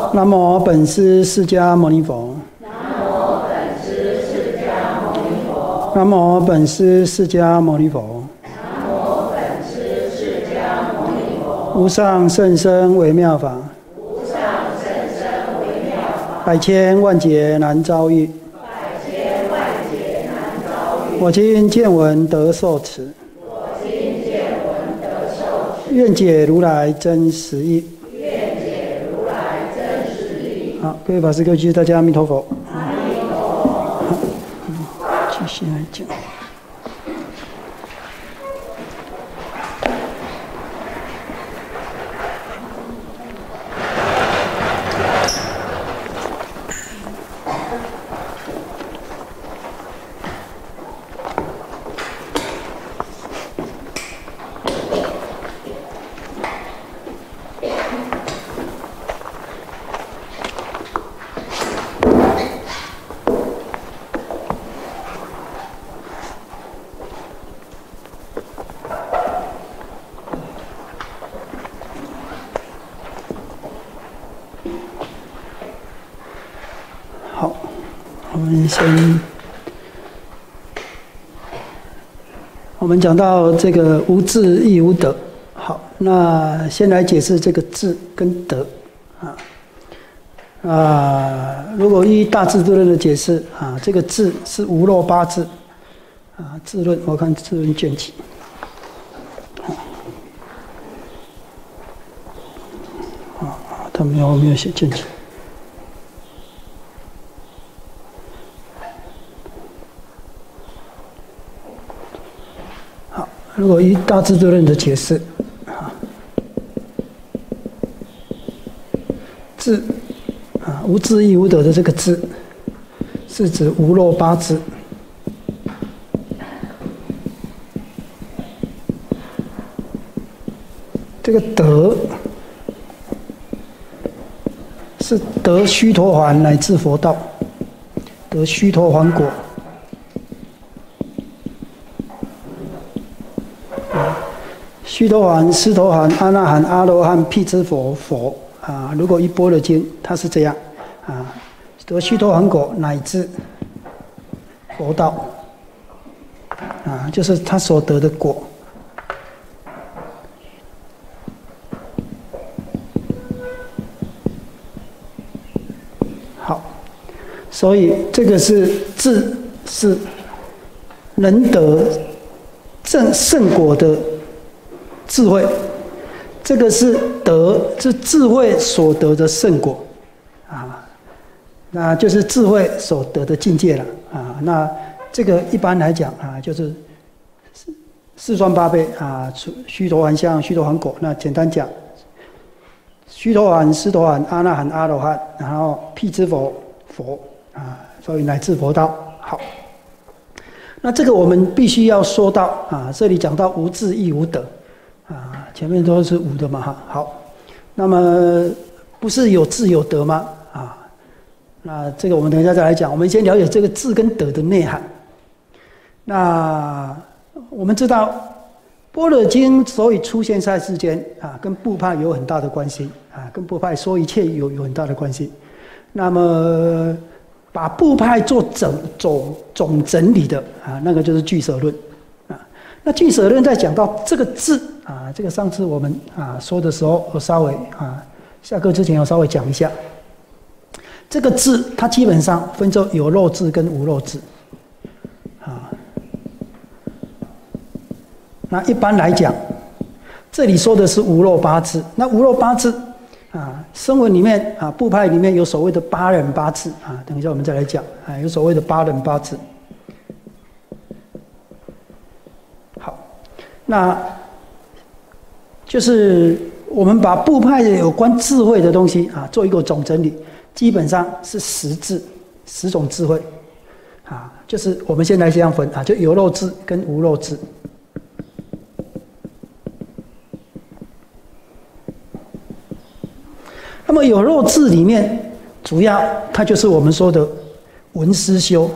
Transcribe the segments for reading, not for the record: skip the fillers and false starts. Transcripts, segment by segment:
南无本师释迦牟尼佛。南无本师释迦牟尼佛。无上甚深微妙法。百千万劫难遭遇。我今见闻得受持。愿解如来真实义。好，各位法师、各位居士，大家阿弥陀佛。好，继续来讲。我们讲到这个无智亦无得，好，那先来解释这个智跟得如果依大智度论的解释这个智是无漏八智智论，我看智论卷几。他没有写卷几。如果依大智度论的解释，智无智亦无得的这个智，是指无漏八智。这个得是得须陀洹乃至佛道，得须陀洹果。须陀洹、斯陀含、阿那含、阿罗汉、辟支佛、佛如果依般若经，它是这样得须陀洹果乃至佛道就是他所得的果。好，所以这个是智，是能得圣果的智慧，这个是得，是智慧所得的圣果那就是智慧所得的境界了那这个一般来讲就是四双八倍须陀洹相、须陀洹果。那简单讲，须陀洹、斯陀含、阿那含、阿罗汉，然后辟支佛、佛所以乃至佛道。好，那这个我们必须要说到这里讲到无智亦无得。前面都是无的嘛好，那么不是有智有得吗？那这个我们等一下再来讲。我们先了解这个智跟得的内涵。那我们知道，般若经所以出现在世间跟部派有很大的关系跟部派说一切有很大的关系。那么把部派做总整理的那个就是俱舍论那俱舍论在讲到这个智这个上次我们说的时候，我稍微下课之前我稍微讲一下。这个智它基本上分作有漏智跟无漏智那一般来讲，这里说的是无漏八智。那无漏八智声闻里面部派里面有所谓的八忍八智等一下我们再来讲有所谓的八忍八智。好，那就是我们把部派的有关智慧的东西做一个总整理，基本上是10智，10种智慧就是我们先来这样分就有漏智跟无漏智。那么有漏智里面，主要它就是我们说的闻思修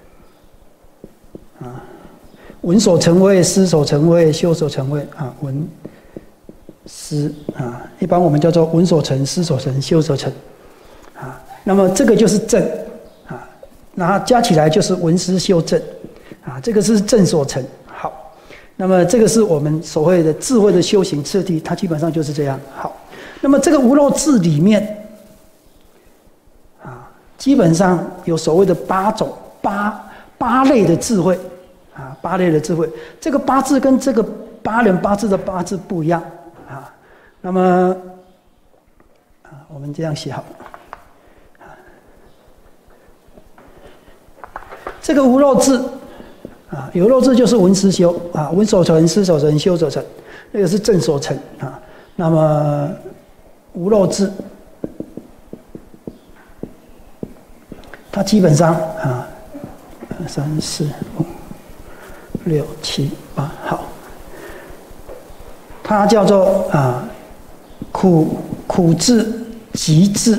闻所成慧、思所成慧、修所成慧闻思一般我们叫做闻所成、思所成、修所成。 那么这个就是正啊，那加起来就是闻思修正啊，这个是正所成。好，那么这个是我们所谓的智慧的修行次第，它基本上就是这样。好，那么这个无漏智里面啊，基本上有所谓的八类的智慧啊，8类的智慧。这个八字跟这个8人8字的八字不一样啊。那么我们这样写好了。这个无漏智啊，有漏智就是闻思修啊，闻所成，思所成，修所成，那个是正所成啊。那么无漏智，它基本上啊，2、3、4、5、6、7、8，好，它叫做啊苦智、集智、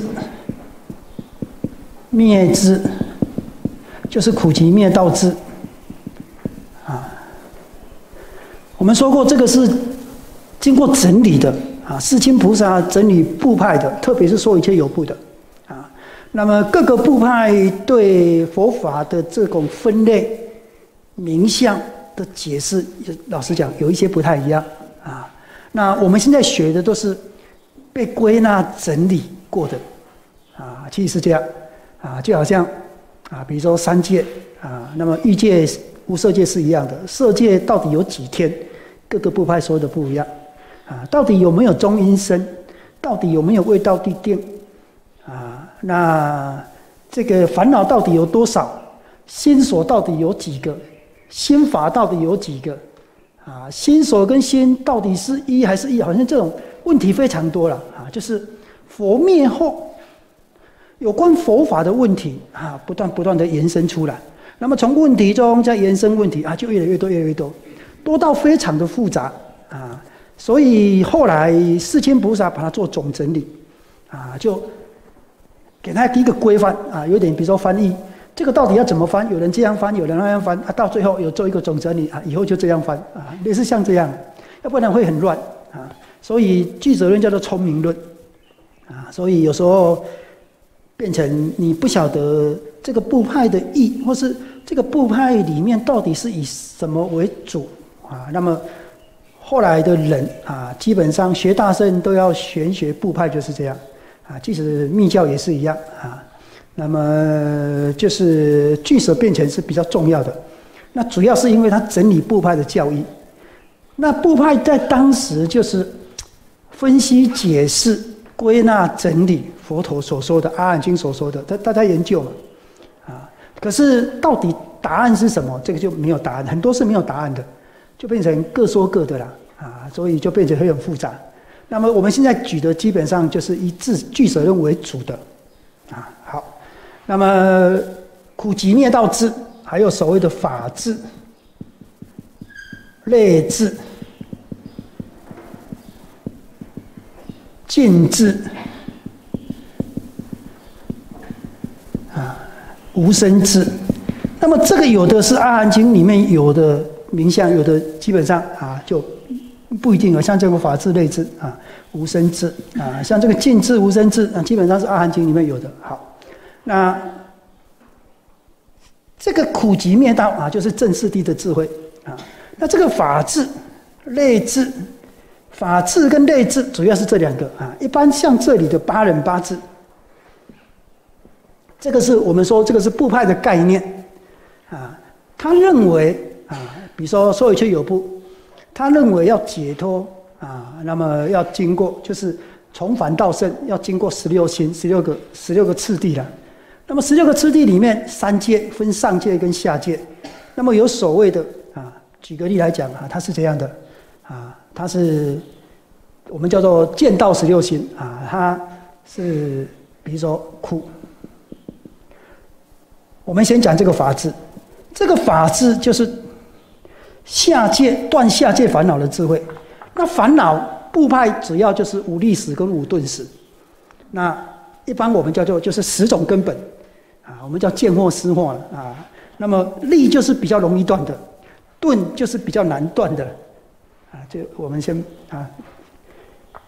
灭智。就是苦集灭道智，啊，我们说过这个是经过整理的啊，世亲菩萨整理部派的，特别是说一切有部的啊。那么各个部派对佛法的这种分类、名相的解释，老实讲有一些不太一样啊。那我们现在学的都是被归纳整理过的啊，其实是这样啊，就好像。啊，比如说3界啊，那么欲界、无色界是一样的，色界到底有几天？各个部派说的不一样啊。到底有没有中阴身？到底有没有未到地定？啊，那这个烦恼到底有多少？心所到底有几个？心法到底有几个？啊，心所跟心到底是一还是异？好像这种问题非常多了啊。就是佛灭后。有关佛法的问题啊，不断的延伸出来。那么从问题中再延伸问题啊，就越来越多，多到非常的复杂啊。所以后来世亲菩萨把它做总整理啊，就给他第一个规范啊，有点比如说翻译，这个到底要怎么翻？有人这样翻，有人那样翻啊，到最后有做一个总整理啊，以后就这样翻啊，类似像这样，要不然会很乱啊。所以俱舍论叫做聪明论啊，所以有时候。变成你不晓得这个部派的意，或是这个部派里面到底是以什么为主啊？那么后来的人啊，基本上学大乘都要玄学部派就是这样啊，即使密教也是一样啊。那么就是俱舍变成是比较重要的，那主要是因为它整理部派的教义。那部派在当时就是分析解释。归纳整理佛陀所说的《阿含经》所说的，大家研究嘛，啊，可是到底答案是什么？这个就没有答案，很多是没有答案的，就变成各说各的啦，啊，所以就变成很复杂。那么我们现在举的基本上就是以俱舍论为主的，啊，好，那么苦集灭道智，还有所谓的法智、类智。尽智啊，无生智。那么这个有的是《阿含经》里面有的名相，有的基本上啊就不一定了。像这个法智、类智啊，无生智啊，像这个尽智、无生智啊，基本上是《阿含经》里面有的。好，那这个苦集灭道啊，就是正四谛的智慧啊。那这个法智、类智。法智跟类智主要是这2个啊，一般像这里的8人8字，这个是我们说这个是部派的概念啊。他认为啊，比如说说一切有部，他认为要解脱啊，那么要经过就是从凡到圣，要经过16心16个次第了。那么16个次第里面，3界分上界跟下界。那么有所谓的啊，举个例来讲啊，它是这样的啊。它是我们叫做见道16心啊，它是比如说苦。我们先讲这个法智，这个法智就是下界断下界烦恼的智慧。那烦恼部派主要就是5历史跟5顿史，那一般我们叫做就是10种根本啊，我们叫见惑思惑了啊。那么历就是比较容易断的，顿就是比较难断的。啊，就我们先啊，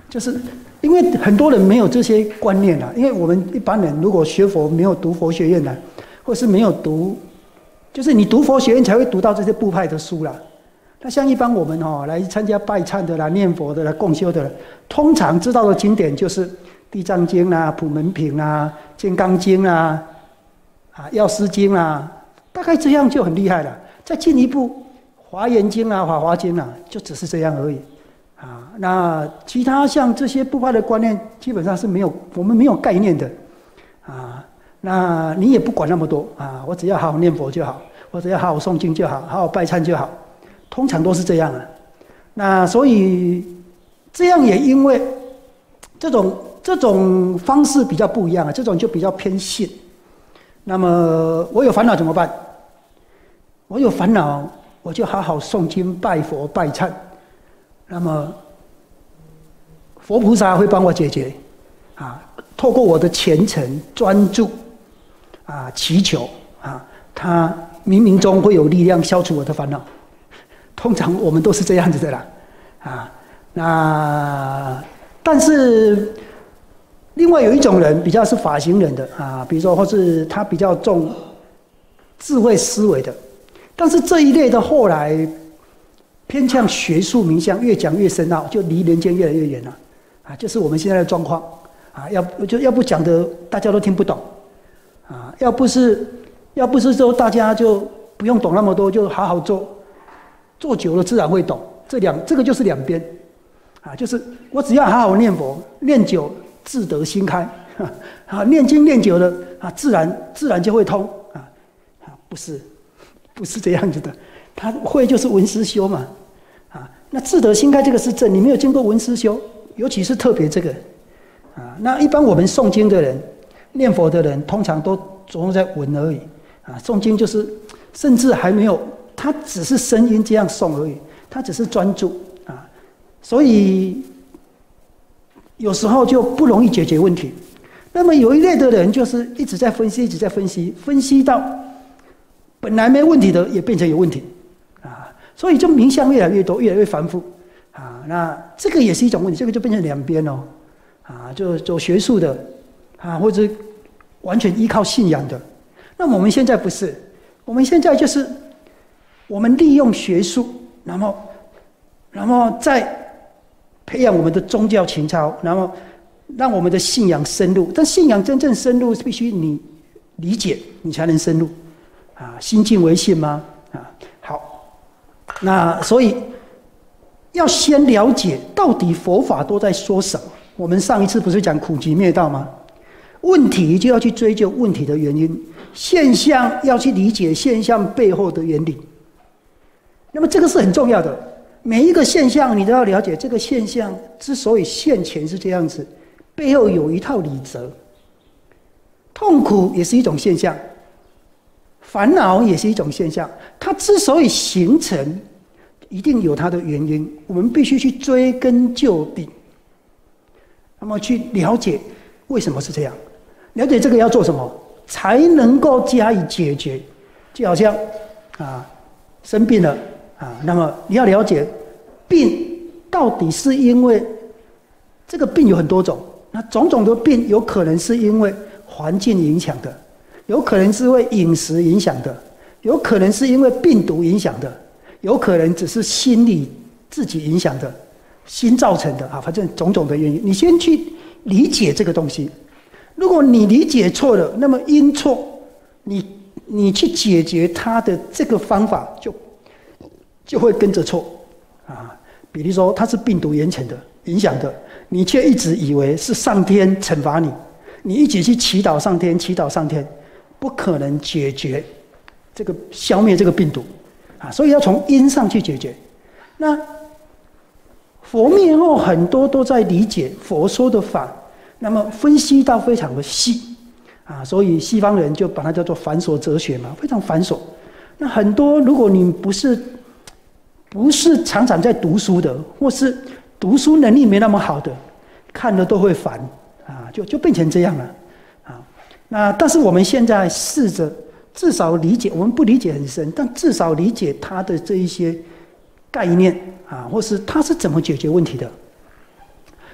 就是因为很多人没有这些观念啊，因为我们一般人如果学佛没有读佛学院的，或是没有读，就是你读佛学院才会读到这些部派的书啦。那像一般我们来参加拜忏的啦、念佛的啦、共修的啦，通常知道的经典就是《地藏经》啦、普门品啦、金刚经啦、药师经啦，大概这样就很厉害了。再进一步，《华严经》啊、《法华经》啊，就只是这样而已。那其他像这些部派的观念，基本上是没有，我们没有概念的。那你也不管那么多啊，我只要好好念佛就好，我只要好好诵经就好，好好拜忏就好。通常都是这样啊，那所以这样也因为这种方式比较不一样啊，这种就比较偏信。那么我有烦恼怎么办？我有烦恼，我就好好诵经、拜佛、拜忏。那么佛菩萨会帮我解决透过我的虔诚、专注祈求他冥冥中会有力量消除我的烦恼。通常我们都是这样子的啦，那但是另外有一种人比较是法行人的比如说或是他比较重智慧思维的，但是这一类的后来偏向学术名相，越讲越深奥，就离人间越来越远了就是我们现在的状况要不讲的大家都听不懂要不是说大家就不用懂那么多，就好好做久了自然会懂。这个就是两边就是我只要好好念佛，念久自得心开念经念久了自然就会通不是这样子的。他会就是闻思修嘛那自得心开这个是正，你没有经过闻思修，尤其是特别这个那一般我们诵经的人、念佛的人，通常都着重在闻而已诵经就是甚至还没有，他只是声音这样诵而已，他只是专注所以有时候就不容易解决问题。那么有一类的人就是一直在分析，一直在分析，分析到本来没问题的也变成有问题所以就名相越来越多，越来越繁复那这个也是一种问题，这个就变成两边就走学术的或者完全依靠信仰的。那么我们现在不是，我们现在就是我们利用学术，然后再培养我们的宗教情操，然后让我们的信仰深入。但信仰真正深入，必须你理解，你才能深入心静为信吗好，那所以要先了解到底佛法都在说什么。我们上一次不是讲苦集灭道吗？问题就要去追究问题的原因，现象要去理解现象背后的原理。那么这个是很重要的，每一个现象你都要了解，这个现象之所以现前是这样子，背后有一套理则。痛苦也是一种现象，烦恼也是一种现象，它之所以形成，一定有它的原因，我们必须去追根究底，那么去了解为什么是这样，了解这个要做什么，才能够加以解决。就好像生病了那么你要了解病到底是因为这个病有很多种，那种种的病有可能是因为环境影响的，有可能是因为饮食影响的，有可能是因为病毒影响的，有可能只是心理自己影响的，心造成的反正种种的原因，你先去理解这个东西。如果你理解错了，那么因错，你去解决它的这个方法就会跟着错比如说它是病毒影响的，你却一直以为是上天惩罚你，你一直去祈祷上天，不可能解决这个消灭这个病毒所以要从因上去解决。那佛灭后很多都在理解佛说的法，那么分析到非常的细所以西方人就把它叫做繁琐哲学嘛，非常繁琐。那很多如果你不是常常在读书的，或是读书能力没那么好的，看了都会烦就变成这样了那但是我们现在试着至少理解，我们不理解很深，但至少理解它的这一些概念或是它是怎么解决问题的。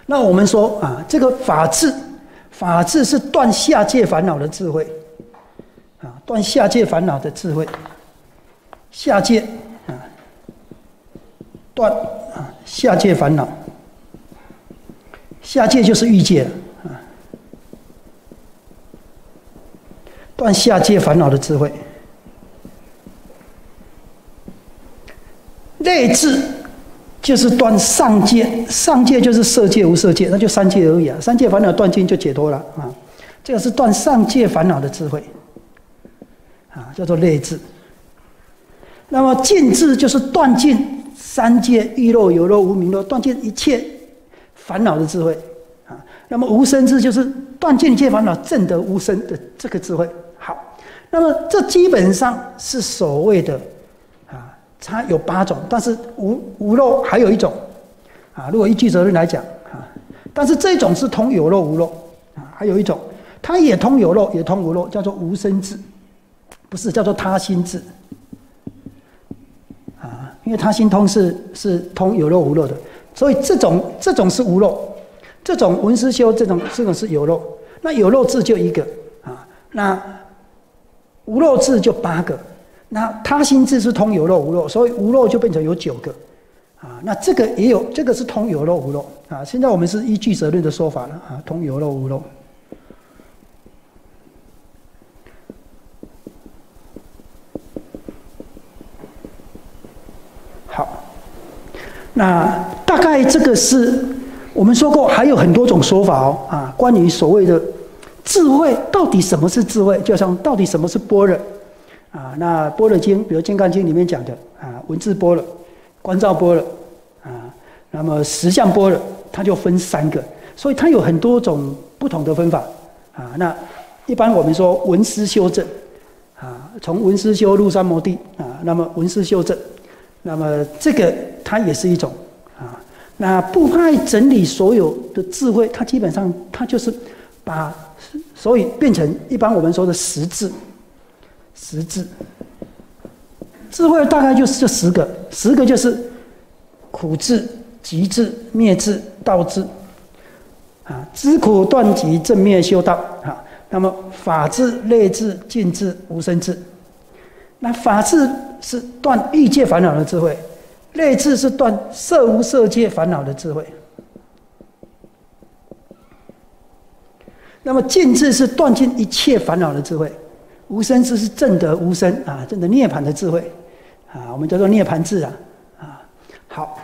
那我们说啊，这个法治是断下界烦恼的智慧，啊，断下界烦恼的智慧，下界啊，断啊下界烦恼，下界就是欲界了啊，断下界烦恼的智慧。内治就是断上界，上界就是色界、无色界，那就三界而已啊。三界烦恼断尽就解脱了啊。这个是断上界烦恼的智慧啊，叫做内治。那么尽治就是断尽三界欲乐、有乐、无明乐，断尽一切烦恼的智慧啊。那么无生智就是断尽一切烦恼，证得无生的这个智慧。好，那么这基本上是所谓的。它有8种，但是无漏还有一种，啊，如果依俱舍论来讲，啊，但是这种是通有漏无漏，啊，还有一种，它也通有漏也通无漏，叫做无生智，不是叫做他心智，啊，因为他心通是通有漏无漏的，所以这种是无漏，这种文思修这种是有漏，那有漏智就一个，啊，那无漏智就8个。那他心智是通有漏无漏，所以无漏就变成有9个，啊，那这个也有，这个是通有漏无漏啊。现在我们是依俱舍论的说法了啊，通有漏无漏。好，那大概这个是我们说过，还有很多种说法哦啊，关于所谓的智慧，到底什么是智慧？就像到底什么是般若？啊，那般若经，比如《金刚经》里面讲的啊，文字般若、观照般若啊，那么实相般若，它就分3个，所以它有很多种不同的分法啊。那一般我们说闻思修正啊，从闻思修入三摩地啊，那么闻思修正，那么这个它也是一种啊。那部派整理所有的智慧，它基本上它就是把，所以变成一般我们说的10智。10智，智慧大概就是这10个，10个就是苦智、集智、灭智、道智，啊，知苦断集、正灭修道，啊，那么法智、内智、尽智、无生智。那法智是断欲界烦恼的智慧，内智是断色无色界烦恼的智慧，那么尽智是断尽一切烦恼的智慧。无生智是证得无生啊，证得涅槃的智慧啊，我们叫做涅槃智啊。好，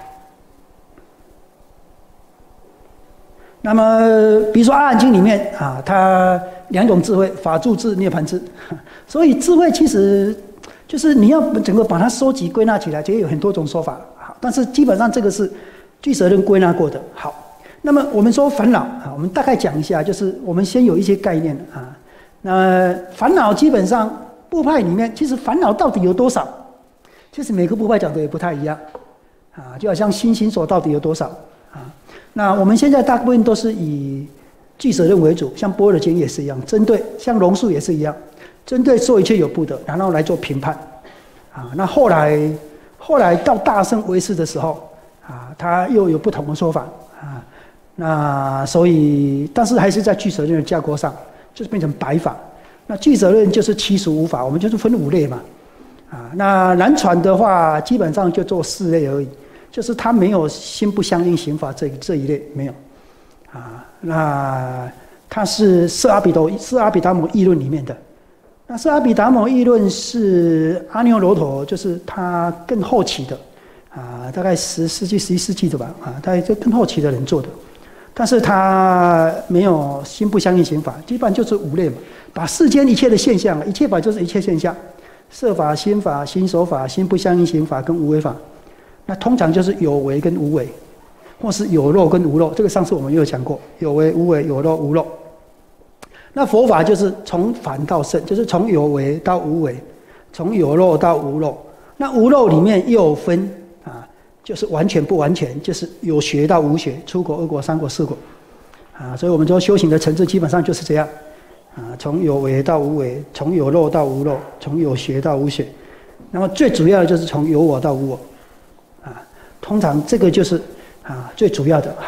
那么比如说《阿含经》里面啊，它2种智慧：法住智、涅槃智。所以智慧其实就是你要整个把它收集归纳起来，其实有很多种说法。好，但是基本上这个是俱舍论归纳过的。好，那么我们说烦恼啊，我们大概讲一下，就是我们先有一些概念啊。那烦恼基本上部派里面，其实烦恼到底有多少？其实每个部派讲的也不太一样，啊，就好像心行所到底有多少啊？那我们现在大部分都是以俱舍论为主，像般若经也是一样，针对像龙树也是一样，针对说一切有部的，然后来做评判，啊，那后来到大乘唯识的时候，啊，他又有不同的说法，啊，那所以但是还是在俱舍论的架构上。就是变成白法，那俱舍论就是75法，我们就是分5类嘛，啊，那南传的话基本上就做4类而已，就是它没有心不相应刑法这一类没有，啊，那它是色阿毗达摩议论里面的，那色阿毗达摩议论是阿耨罗陀，就是它更后期的，啊，大概10世纪、11世纪的吧，啊，大概就更后期的人做的。但是它没有心不相应刑法，基本上就是5类嘛，把世间一切的现象，一切法就是一切现象，色法、心法、心所法、心不相应刑法跟无为法，那通常就是有为跟无为，或是有漏跟无漏，这个上次我们也有讲过，有为、无为、有漏、无漏。那佛法就是从凡到圣，就是从有为到无为，从有漏到无漏。那无漏里面又有分啊。就是完全不完全，就是有学到无学，出果、2果、3果、4果，啊，所以我们说修行的层次基本上就是这样，啊，从有为到无为，从有漏到无漏，从有学到无学，那么最主要的就是从有我到无我，啊，通常这个就是啊最主要的。好，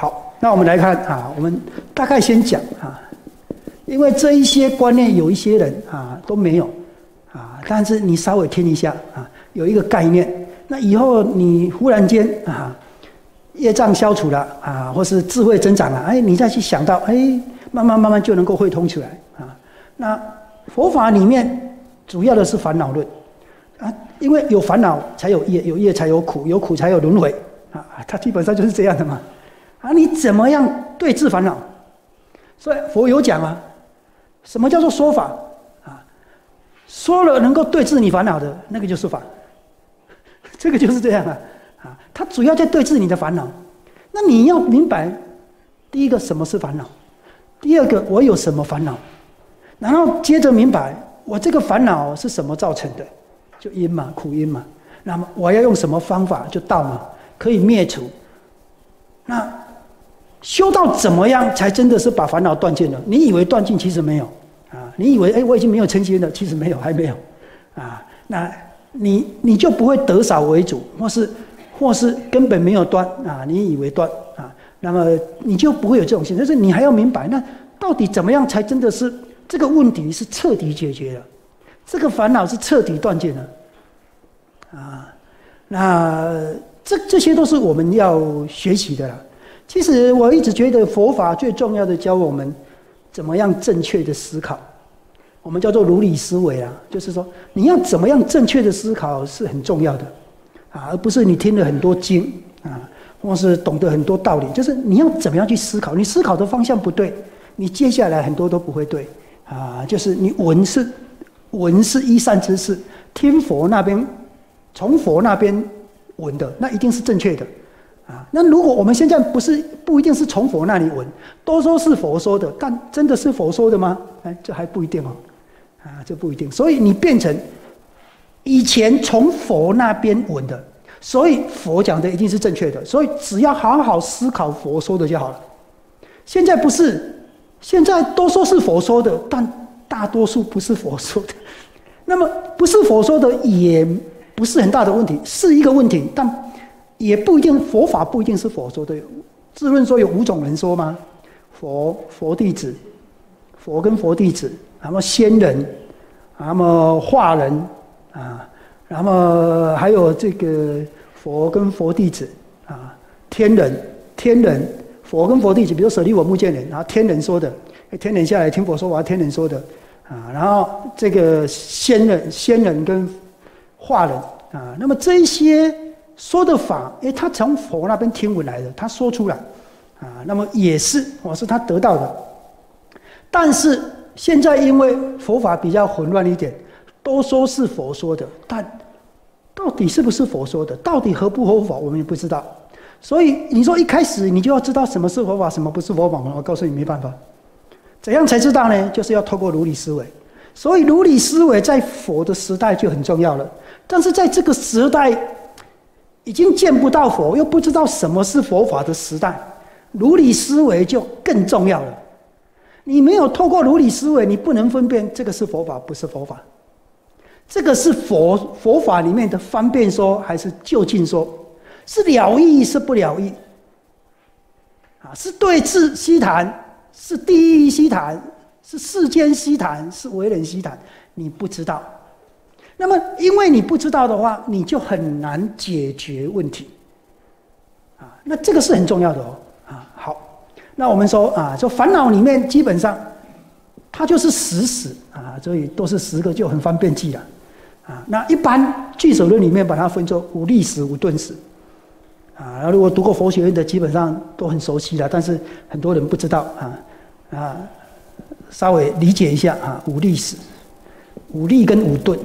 那我们来看啊，我们大概先讲啊，因为这一些观念有一些人啊都没有啊，但是你稍微听一下啊，有一个概念，那以后你忽然间啊，业障消除了啊，或是智慧增长了，哎，你再去想到，哎，慢慢就能够汇通起来啊。那佛法里面主要的是烦恼论啊，因为有烦恼才有业，有业才有苦，有苦才有轮回啊，它基本上就是这样的嘛。啊，你怎么样对治烦恼？所以佛有讲啊，什么叫做说法啊？说了能够对治你烦恼的那个就是法，这个就是这样啊。啊，它主要在对治你的烦恼。那你要明白，第一个什么是烦恼，第二个我有什么烦恼，然后接着明白我这个烦恼是什么造成的，就因嘛，苦因嘛。那么我要用什么方法，就道嘛，可以灭除。那修到怎么样才真的是把烦恼断尽了？你以为断尽，其实没有啊。你以为哎我已经没有嗔心了，其实没有，还没有啊。那你就不会得少为主，或是根本没有断啊，你以为断啊，那么你就不会有这种心。但是你还要明白，那到底怎么样才真的是这个问题是彻底解决了，这个烦恼是彻底断尽了啊？那这些都是我们要学习的啦。其实我一直觉得佛法最重要的教我们怎么样正确的思考，我们叫做如理思维啊，就是说你要怎么样正确的思考是很重要的。啊，而不是你听了很多经啊，或是懂得很多道理，就是你要怎么样去思考？你思考的方向不对，你接下来很多都不会对啊。就是你闻是依善知识，听佛那边从佛那边闻的，那一定是正确的啊。那如果我们现在不一定是从佛那里闻，都说是佛说的，但真的是佛说的吗？哎，这还不一定哦，啊，这不一定。所以你变成以前从佛那边闻的，所以佛讲的一定是正确的，所以只要好好思考佛说的就好了。现在不是，现在都说是佛说的，但大多数不是佛说的。那么不是佛说的也不是很大的问题，是一个问题，但也不一定，佛法不一定是佛说的。自论说有5种人说吗？佛弟子，佛跟佛弟子，然后仙人，然后化人。啊，然后还有这个佛跟佛弟子啊，天人，佛跟佛弟子，比如舍利弗、目犍连，然后天人说的，天人下来听佛说法，天人说的啊，然后这个仙人跟化人啊，那么这一些说的法，他从佛那边听闻来的，他说出来啊，那么也是是他得到的，但是现在因为佛法比较混乱一点。都说是佛说的，但到底是不是佛说的，到底合不合法，我们也不知道。所以你说一开始你就要知道什么是佛法，什么不是佛法，我告诉你没办法。怎样才知道呢？就是要透过如理思维。所以如理思维在佛的时代就很重要了，但是在这个时代已经见不到佛，又不知道什么是佛法的时代，如理思维就更重要了。你没有透过如理思维，你不能分辨这个是佛法，不是佛法。这个是佛法里面的方便说还是就近说？是了义是不了义？啊，是对治悉谈，是第一悉谈，是世间悉谈，是为人悉谈？你不知道。那么，因为你不知道的话，你就很难解决问题。啊，那这个是很重要的哦。啊，好，那我们说啊，说烦恼里面基本上它就是10啊，所以都是10个就很方便记了。啊，那一般俱舍论里面把它分作5历史、5顿史，啊，如果读过佛学院的，基本上都很熟悉了，但是很多人不知道啊，稍微理解一下啊，5历史、5历跟5顿。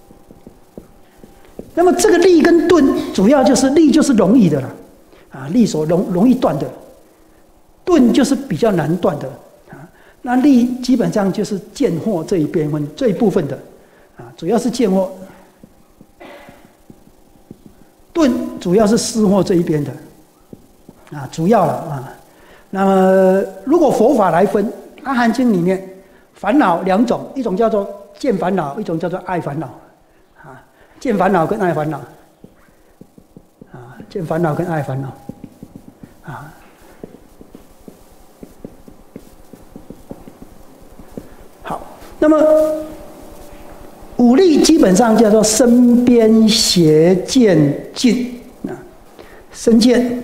那么这个历跟顿，主要就是历就是容易的了，啊，历所容易断的，顿就是比较难断的，啊，那历基本上就是见惑这一部分的。啊，主要是见惑，顿主要是思惑这一边的，啊，主要了啊。那么，如果佛法来分，《阿含经》里面烦恼2种，一种叫做见烦恼，一种叫做爱烦恼，啊，见烦恼跟爱烦恼，啊，见烦恼跟爱烦恼，啊， 那么五力基本上叫做身边斜剑近啊，身剑、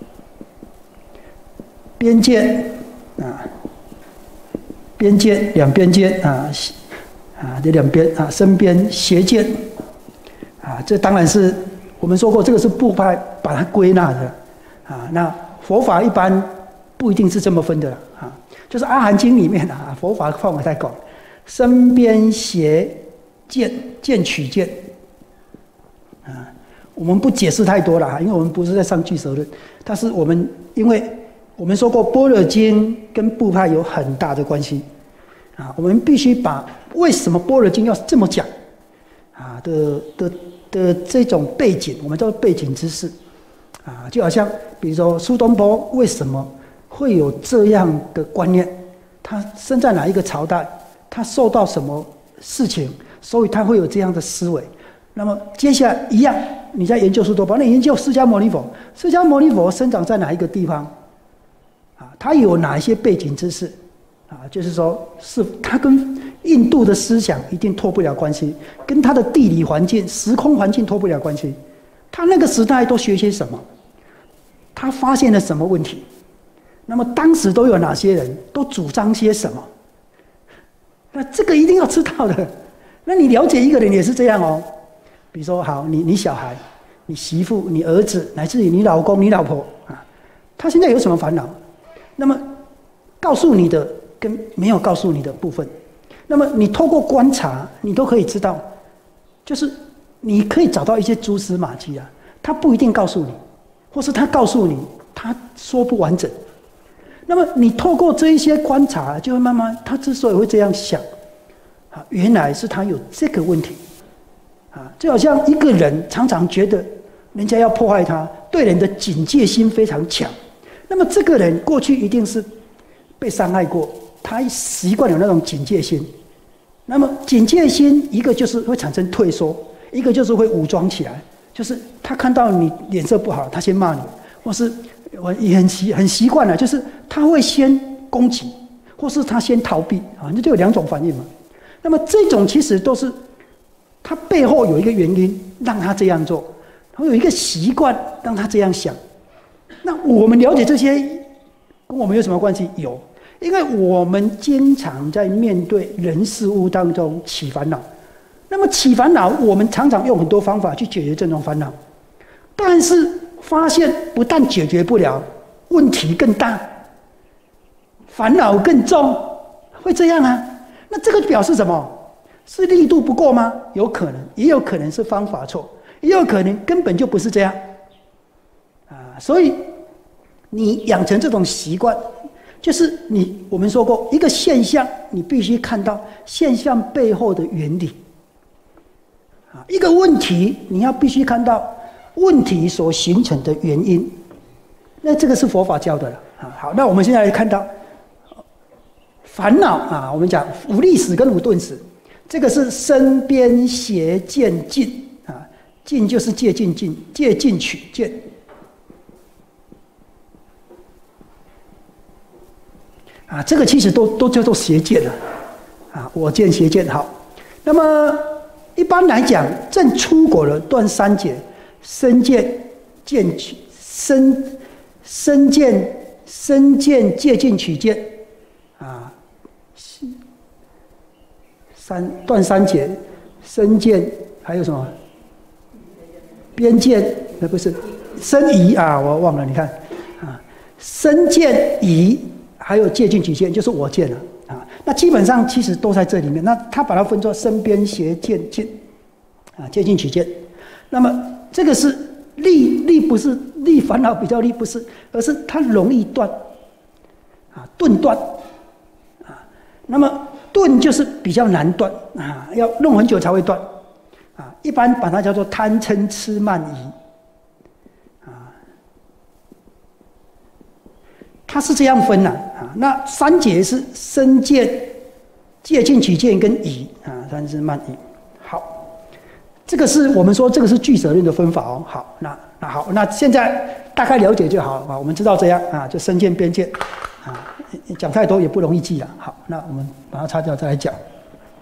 边剑啊、边剑、两边剑啊这两边啊，身边斜剑啊，这当然是我们说过，这个是部派把它归纳的啊。那佛法一般不一定是这么分的啊，就是《阿含经》里面啊，佛法范围太广，身边斜剑，剑取剑啊，我们不解释太多了，因为我们不是在上俱舍论，但是因为我们说过，般若经跟部派有很大的关系啊，我们必须把为什么般若经要这么讲啊的这种背景，我们叫背景知识啊，就好像比如说苏东坡为什么会有这样的观念，他生在哪一个朝代，他受到什么事情，所以他会有这样的思维。那么接下来一样，你在研究苏东坡，那你研究释迦牟尼佛，释迦牟尼佛生长在哪一个地方啊？他有哪一些背景知识啊？就是说，是他跟印度的思想一定脱不了关系，跟他的地理环境、时空环境脱不了关系。他那个时代都学些什么？他发现了什么问题？那么当时都有哪些人？都主张些什么？那这个一定要知道的。那你了解一个人也是这样哦。比如说，好，你小孩、你媳妇、你儿子，乃至于你老公、你老婆啊，他现在有什么烦恼？那么告诉你的跟没有告诉你的部分，那么你透过观察，你都可以知道，就是你可以找到一些蛛丝马迹啊。他不一定告诉你，或是他告诉你，他说不完整。那么你透过这一些观察，就会慢慢，他之所以会这样想，啊，原来是他有这个问题，啊，就好像一个人常常觉得人家要迫害他，对人的警戒心非常强。那么这个人过去一定是被伤害过，他习惯有那种警戒心。那么警戒心一个就是会产生退缩，一个就是会武装起来，就是他看到你脸色不好，他先骂你，或是我也很习惯了，就是他会先攻击，或是他先逃避啊，那就有两种反应嘛。那么这种其实都是他背后有一个原因让他这样做，他有一个习惯让他这样想。那我们了解这些跟我们有什么关系？有，因为我们经常在面对人事物当中起烦恼。那么起烦恼，我们常常用很多方法去解决这种烦恼，但是发现不但解决不了，问题更大，烦恼更重，会这样啊？那这个表示什么？是力度不够吗？有可能，也有可能是方法错，也有可能根本就不是这样啊。所以你养成这种习惯，就是我们说过，一个现象你必须看到现象背后的原理啊，一个问题你要必须看到问题所形成的原因。那这个是佛法教的了啊。好，那我们现在来看到烦恼啊，我们讲无力史跟无顿史，这个是身边邪见近啊，近就是借近近，借近取见啊，这个其实都叫做邪见了啊，我见邪见。好，那么一般来讲，正出果了断三劫，身见见取身见借近取见啊。断三劫，身见还有什么？边见那不是身疑啊，我忘了，你看啊，身见疑还有借近取见，就是我见了啊。那基本上其实都在这里面。那他把它分作身边邪见近啊，借近取见。那么这个是力不是力烦恼比较力不是，而是它容易断啊，顿断啊。那么顿就是比较难断啊，要弄很久才会断啊。一般把它叫做贪嗔痴慢疑啊，它是这样分的啊。那三劫是身见、借近取见跟疑啊，贪嗔慢疑。好，这个是我们说这个是俱舍论的分法哦。好，那现在大概了解就好啊。我们知道这样啊，就身见边见啊。讲太多也不容易记了。好，那我们把它擦掉再来讲。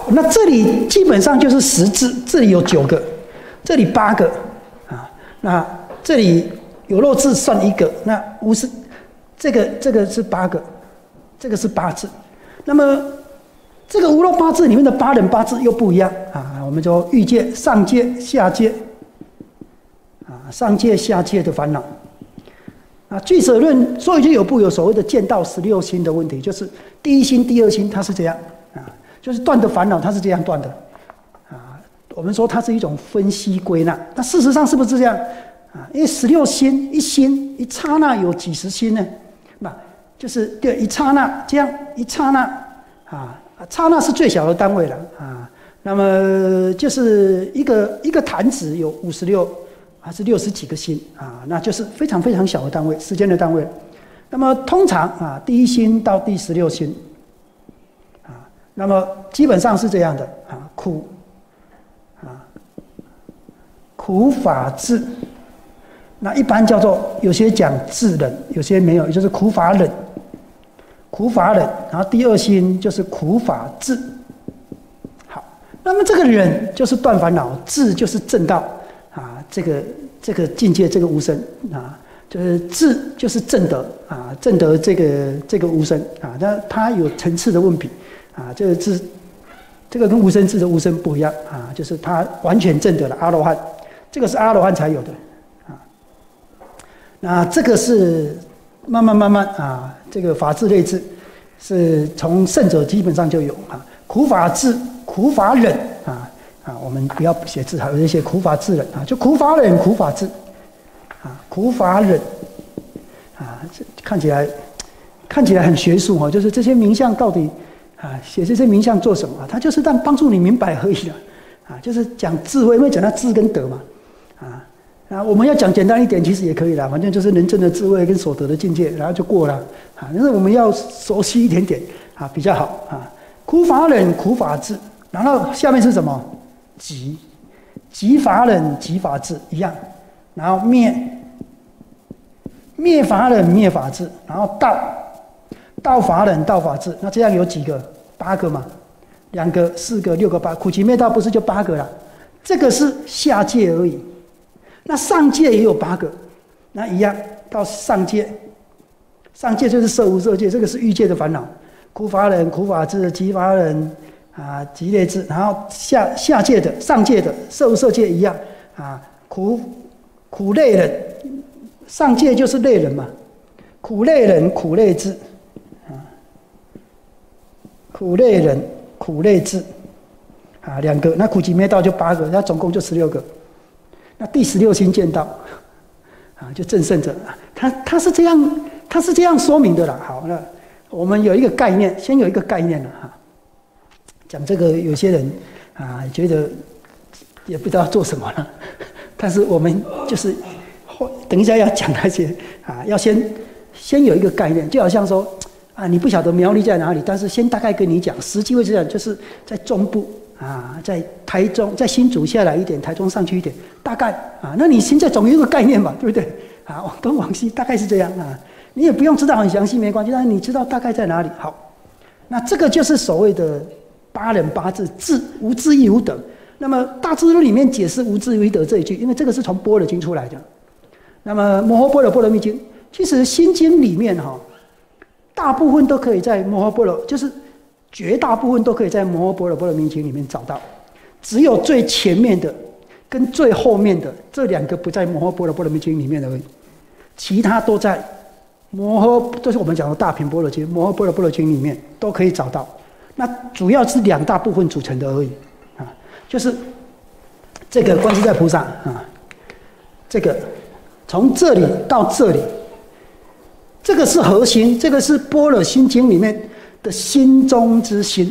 好，那这里基本上就是10字，这里有9个，这里8个啊，那这里有漏字算1个，那50，这个是8个，这个是8字，那么这个无漏8字里面的8人8字又不一样啊，我们就欲界、上界、下界啊，上界下界的烦恼。啊，俱舍论说一句有部有所谓的见道16心的问题，就是第一心、第二心它是这样啊，就是断的烦恼它是这样断的啊。我们说它是一种分析归纳，那事实上是不是这样啊？因为16心一心一刹那有几十心呢？那就是对一刹那这样一刹那啊，刹那是最小的单位了啊。那么就是一个弹指有56。还是60几个心啊，那就是非常非常小的单位，时间的单位。那么通常啊，第一心到第16心啊，那么基本上是这样的啊，苦法智，那一般叫做有些讲智忍，有些没有，也就是苦法忍，然后第二心就是苦法智。好，那么这个忍就是断烦恼，智就是正道。啊，这个境界，这个无生啊，就是智，就是正德啊，正德这个无生啊，那它有层次的问比啊，这个智，这个跟无生智的无生不一样啊，就是它完全正德的阿罗汉，这个是阿罗汉才有的啊。那这个是慢慢啊，这个法智类智是从圣者基本上就有啊，苦法智、苦法忍啊。啊，我们不要写字，还有一些苦法智忍啊，就苦法忍、苦法智，啊，苦法忍，啊，这看起来很学术哈，就是这些名相到底啊，写这些名相做什么？它就是让帮助你明白而已了，啊，就是讲智慧，因为讲到智跟德嘛，啊，我们要讲简单一点，其实也可以啦，反正就是能证的智慧跟所得的境界，然后就过了，啊，但是我们要熟悉一点点啊，比较好啊，苦法忍、苦法智，然后下面是什么？即法忍、即法智一样，然后灭法忍、灭法智，然后道法忍、道法智，那这样有几个？8个嘛，2个、4个、6个、8，苦集灭道不是就8个了？这个是下界而已，那上界也有8个，那一样到上界就是色无色界，这个是欲界的烦恼，苦法忍、苦法智、即法忍。啊，极类智，然后下界的、上界的色无色界一样啊，苦类忍，上界就是类忍嘛，苦类忍、苦类智，啊，苦类忍、苦类智，啊，2个，那苦集灭道就8个，那总共就16个，那第16心见道，啊，就正圣者，他是这样说明的啦。好，那我们有一个概念，先有一个概念了哈。讲这个，有些人啊觉得也不知道做什么了，但是我们就是等一下要讲那些啊，要先有一个概念，就好像说啊，你不晓得苗栗在哪里，但是先大概跟你讲，实际位置上就是在中部啊，在台中，在新竹下来一点，台中上去一点，大概啊，那你现在总有一个概念嘛，对不对？啊，往东往西大概是这样啊，你也不用知道很详细没关系，但是你知道大概在哪里。好，那这个就是所谓的8人8智，智无智亦无得。那么大智论里面解释无智亦无得这一句，因为这个是从般若经出来的。那么摩诃般若波罗蜜经，其实心经里面哈，大部分都可以在摩诃般若，就是绝大部分都可以在摩诃般若波罗蜜经里面找到，只有最前面的跟最后面的这2个不在摩诃般若波罗蜜经里面而已，其他都在摩诃，就是我们讲的大品般若经、摩诃般若波罗经里面都可以找到。那主要是2大部分组成的而已啊，就是这个观自在菩萨啊，这个从这里到这里，这个是核心，这个是般若心经里面的心中之心。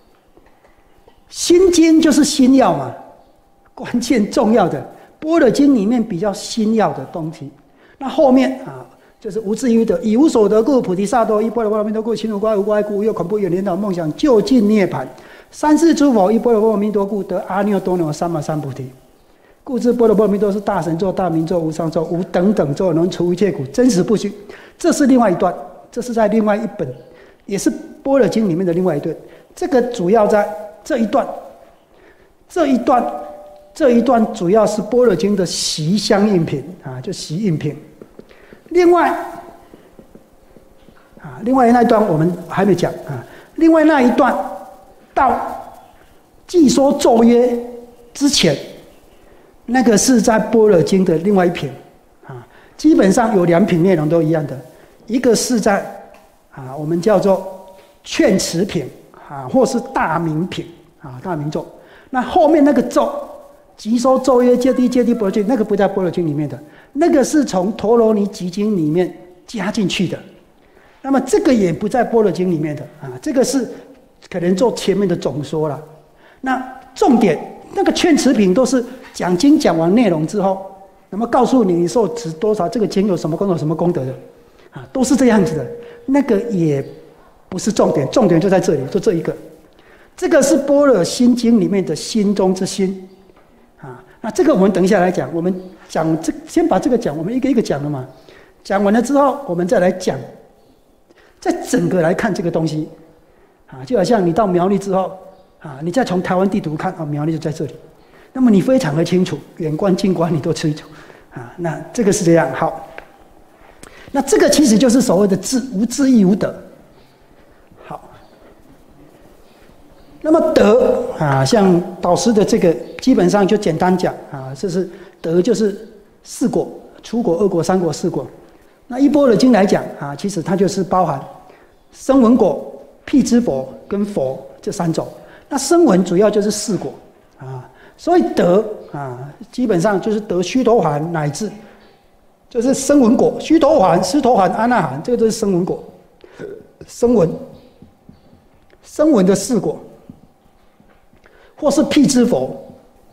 心经就是心要嘛，关键重要的般若经里面比较心要的东西。那后面啊，就是无智亦无得，以无所得故，菩提萨埵，依般若波罗蜜多故，心无挂碍，无挂碍故，无有恐怖，有颠倒梦想，究竟涅槃。三世诸佛依般若波罗蜜多故，得阿耨多罗三藐三菩提。故知般若波罗蜜多是大神咒、大明咒、无上咒、无等等咒，能除一切苦，真实不虚。这是另外一段，这是在另外一本，也是般若经里面的另外一段。这个主要在这一段主要是《般若经》的习相应品啊，就习应品。另外那一段我们还没讲啊。另外那一段到既说奏曰之前，那个是在《般若经》的另外一品啊。基本上有2品内容都一样的，一个是在我们叫做劝持品啊，或是大明品啊，大明咒。那后面那个咒，即说咒曰揭谛揭谛般若经，那个不在般若经里面的，那个是从陀罗尼集经里面加进去的。那么这个也不在般若经里面的啊，这个是可能做前面的总说了。那重点那个劝持品都是讲经讲完内容之后，那么告诉你受持多少，这个经有什么功德什么功德的啊，都是这样子的。那个也不是重点，重点就在这里，就这一个。这个是般若心经里面的心中之心啊。那这个我们等一下来讲，我们讲先把这个讲，我们一个一个讲了嘛。讲完了之后，我们再来讲，再整个来看这个东西啊，就好像你到苗栗之后啊，你再从台湾地图看啊，苗栗就在这里，那么你非常的清楚，远观近观你都清楚啊。那这个是这样。好，那这个其实就是所谓的无智亦无得。好，那么得啊，像导师的这个基本上就简单讲啊，这是得就是4果：初果、2果、3果、4果。那依般若经来讲啊，其实它就是包含声闻果、辟支佛跟佛这3种。那声闻主要就是4果啊，所以得啊，基本上就是得须陀洹乃至就是声闻果，须陀洹、尸陀洹、阿那含，这个都是声闻果。声闻的4果，或是辟支佛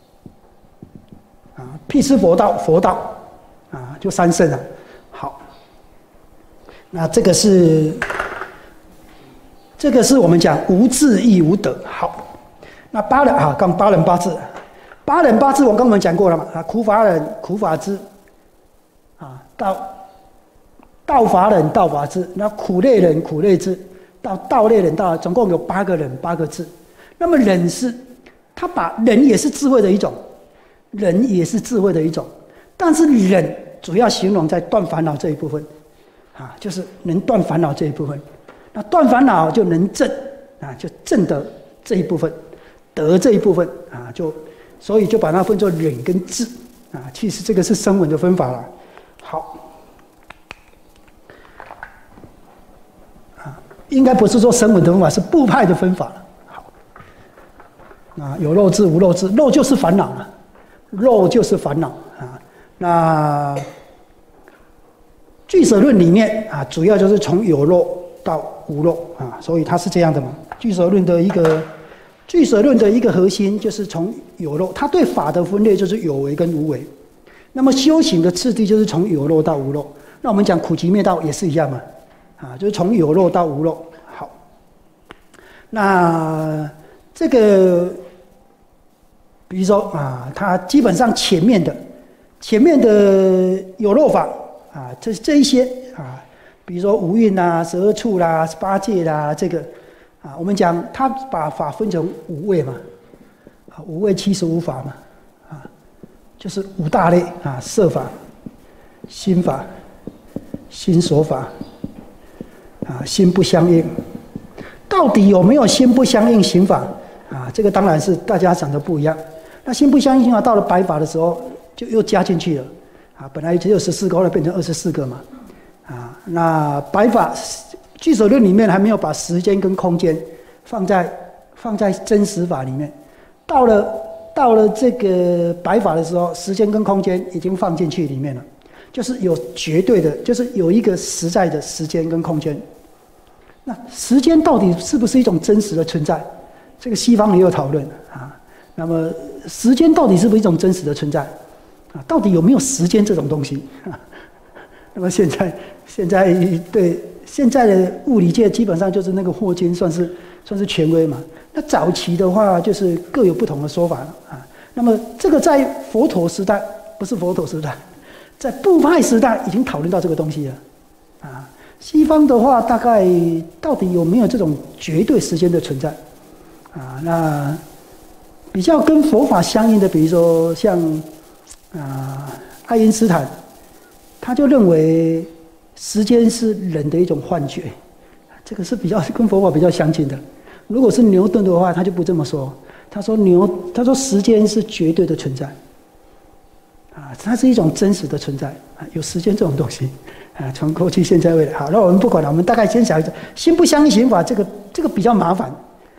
啊，辟支佛道、佛道啊，就3圣啊。好。那这个是我们讲无智亦无得。好，那8人啊，刚8人8智，8人8智我刚刚讲过了嘛啊，苦法忍、苦法智啊，道法忍、道法智，那苦类忍、苦类智，到道类忍、道，总共有8个忍、8个智。那么忍是，他把忍也是智慧的一种，忍也是智慧的一种，但是忍主要形容在断烦恼这一部分。啊，就是能断烦恼这一部分，那断烦恼就能证啊，就证得这一部分，得这一部分啊，所以就把它分作忍跟智啊。其实这个是声闻的分法了。好，啊，应该不是说声闻的分法，是部派的分法了。好，啊，有漏智无漏智，漏就是烦恼了，漏就是烦恼啊。那俱舍论里面啊，主要就是从有漏到无漏啊，所以它是这样的嘛。俱舍论的一个核心就是从有漏，它对法的分类就是有为跟无为。那么修行的次第就是从有漏到无漏。那我们讲苦集灭道也是一样嘛，啊，就是从有漏到无漏。好，那这个比如说啊，它基本上前面的有漏法。啊，这一些啊，比如说五蕴啦、12处啦、18界啦，这个啊，我们讲他把法分成5位嘛，啊，5位75法嘛，啊，就是5大类啊，色法、心法、心所法，啊，心不相应，到底有没有心不相应行法啊？这个当然是大家想的不一样。那心不相应行法到了白法的时候，就又加进去了。啊，本来只有14个，后来变成24个嘛，啊，那白法俱舍论里面还没有把时间跟空间放在真实法里面，到了这个白法的时候，时间跟空间已经放进去里面了，就是有绝对的，就是有一个实在的时间跟空间。那时间到底是不是一种真实的存在？这个西方也有讨论啊。那么时间到底是不是一种真实的存在？啊，到底有没有时间这种东西？那么现在对现在的物理界基本上就是那个霍金算是权威嘛。那早期的话就是各有不同的说法啊。那么这个在佛陀时代不是佛陀时代，在部派时代已经讨论到这个东西了啊。西方的话大概到底有没有这种绝对时间的存在那比较跟佛法相应的，比如说像爱因斯坦，他就认为时间是人的一种幻觉，这个是比较跟佛法比较相近的。如果是牛顿的话，他就不这么说，他说时间是绝对的存在，它是一种真实的存在，有时间这种东西，从过去、现在、未来。好，那我们不管了，我们大概先想一下，心不相应刑法，这个比较麻烦，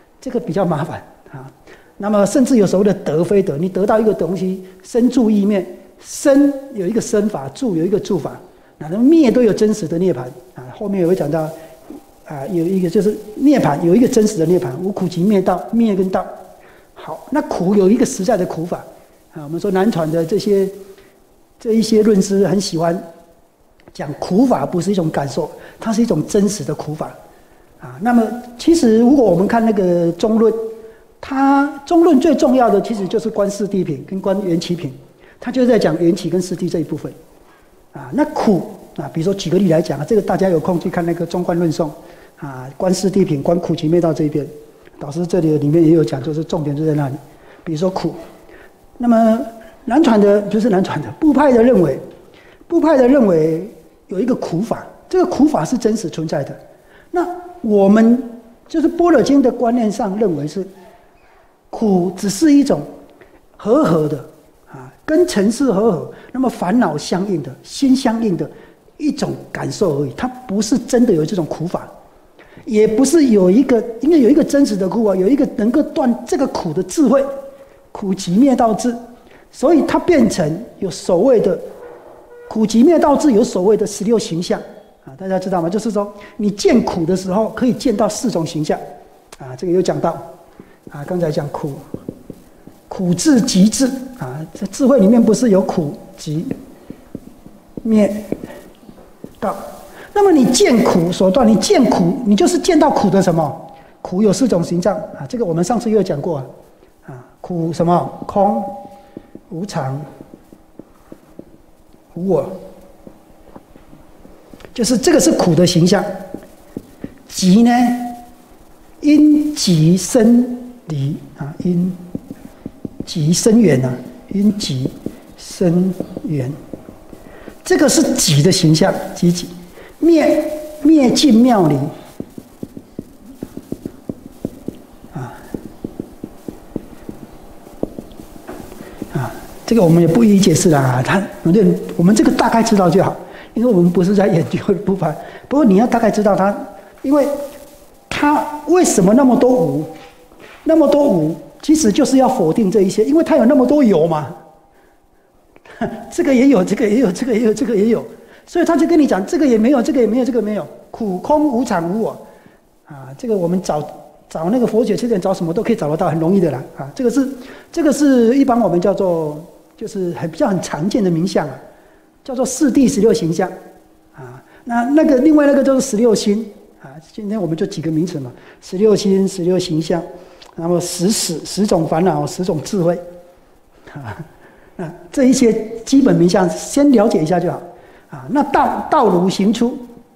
那么甚至有所谓的得非得，你得到一个东西，生住意灭，生有一个生法，住有一个住法，那灭都有真实的涅槃后面也会讲到有一个就是涅槃，有一个真实的涅槃，无苦集灭道，灭跟道。好，那苦有一个实在的苦法我们说南传的这一些论师很喜欢讲苦法不是一种感受，它是一种真实的苦法那么其实如果我们看那个中论，它中论最重要的其实就是观四谛品跟观缘起品，它就是在讲缘起跟四谛这一部分那苦比如说举个例来讲这个大家有空去看那个中观论颂观四谛品、观苦集灭道这一边，导师这里面也有讲，就是重点就在那里。比如说苦，那么南传的不是南传的，部派的认为有一个苦法，这个苦法是真实存在的。那我们就是般若经的观念上认为是苦只是一种和合的跟尘世和合，那么烦恼相应的、心相应的一种感受而已，它不是真的有这种苦法。也不是有一个，因为有一个真实的苦有一个能够断这个苦的智慧，苦集灭道智，所以它变成有所谓的苦集灭道智，有所谓的16形象大家知道吗？就是说你见苦的时候可以见到4种形象这个有讲到刚才讲苦智集智这智慧里面不是有苦集灭道。那么你见苦所断，你见苦，你就是见到苦的什么？苦有4种形象这个我们上次也有讲过苦什么？空、无常、无我，就是这个是苦的形象。集呢，因集生离因集生缘因集生缘，这个是集的形象，集。灭尽妙离这个我们也不一一解释了我们这个大概知道就好，因为我们不是在研究部分。不过你要大概知道它，因为它为什么那么多无，其实就是要否定这一些，因为它有那么多有嘛，这个也有，这个也有，这个也有，这个也有。所以他就跟你讲，这个也没有，这个也没有，这个没有，苦空无常无我这个我们找那个佛学经典找什么都可以找得到，很容易的啦这个是一般我们叫做就是比较很常见的名相叫做四谛16形象那个另外那个就是16心今天我们就几个名词嘛，16心、16形象，那么10种烦恼、10种智慧那这一些基本名相先了解一下就好。那道如行出，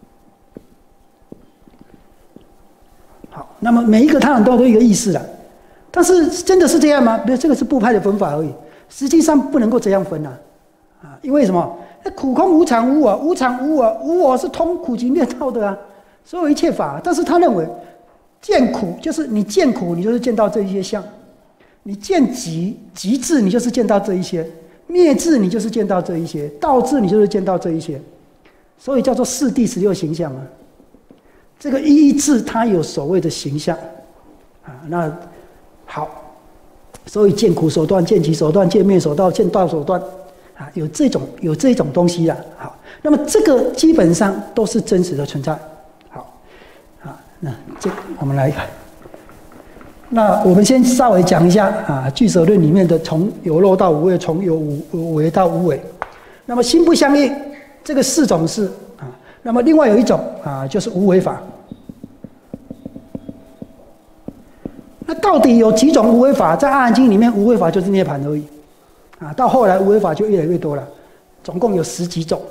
好，那么每一个它都有一个意思的，但是真的是这样吗？不是，这个是部派的分法而已，实际上不能够这样分因为什么？苦空无常无我，无常无我，无我是通苦集灭道的所有一切法。但是他认为见苦就是你见苦，你就是见到这一些相；你见集智，你就是见到这一些。灭智你就是见到这一些，道智你就是见到这一些，所以叫做4谛16形象这个一智它有所谓的形象那好，所以见苦所断、见集所断、见灭所断、见道所断有这种东西好，那么这个基本上都是真实的存在。好那这个我们来看。那我们先稍微讲一下俱舍论里面的从有漏到无为，从有为到无为。那么心不相应，这个4种是那么另外有一种就是无为法。那到底有几种无为法？在《阿含经》里面，无为法就是涅槃而已到后来无为法就越来越多了，总共有10几种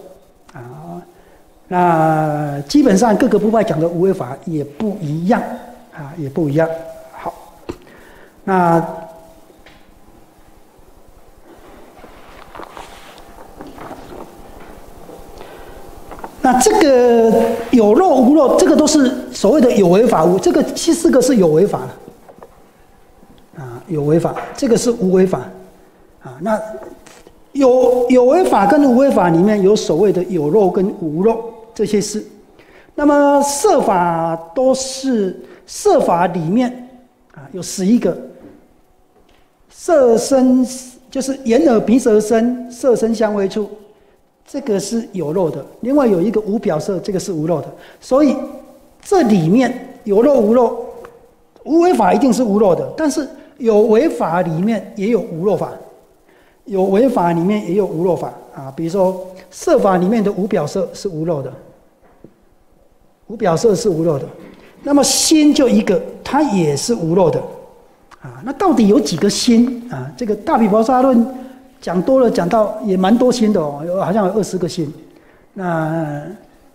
那基本上各个部派讲的无为法也不一样也不一样。 那这个有漏无漏，这个都是所谓的有为法无，这个4个是有为法的，有为法，这个是无为法，那有为法跟无为法里面有所谓的有漏跟无漏这些事，那么色法都是色法里面有11个，色身就是眼耳鼻舌身，色身香味触。这个是有漏的，另外有一个无表色，这个是无漏的，所以这里面有漏无漏，无为法一定是无漏的，但是有为法里面也有无漏法，有为法里面也有无漏法比如说色法里面的无表色是无漏的，无表色是无漏的，那么心就一个，它也是无漏的那到底有几个心这个大毗婆沙论讲多了，讲到也蛮多心的好像有20个心。那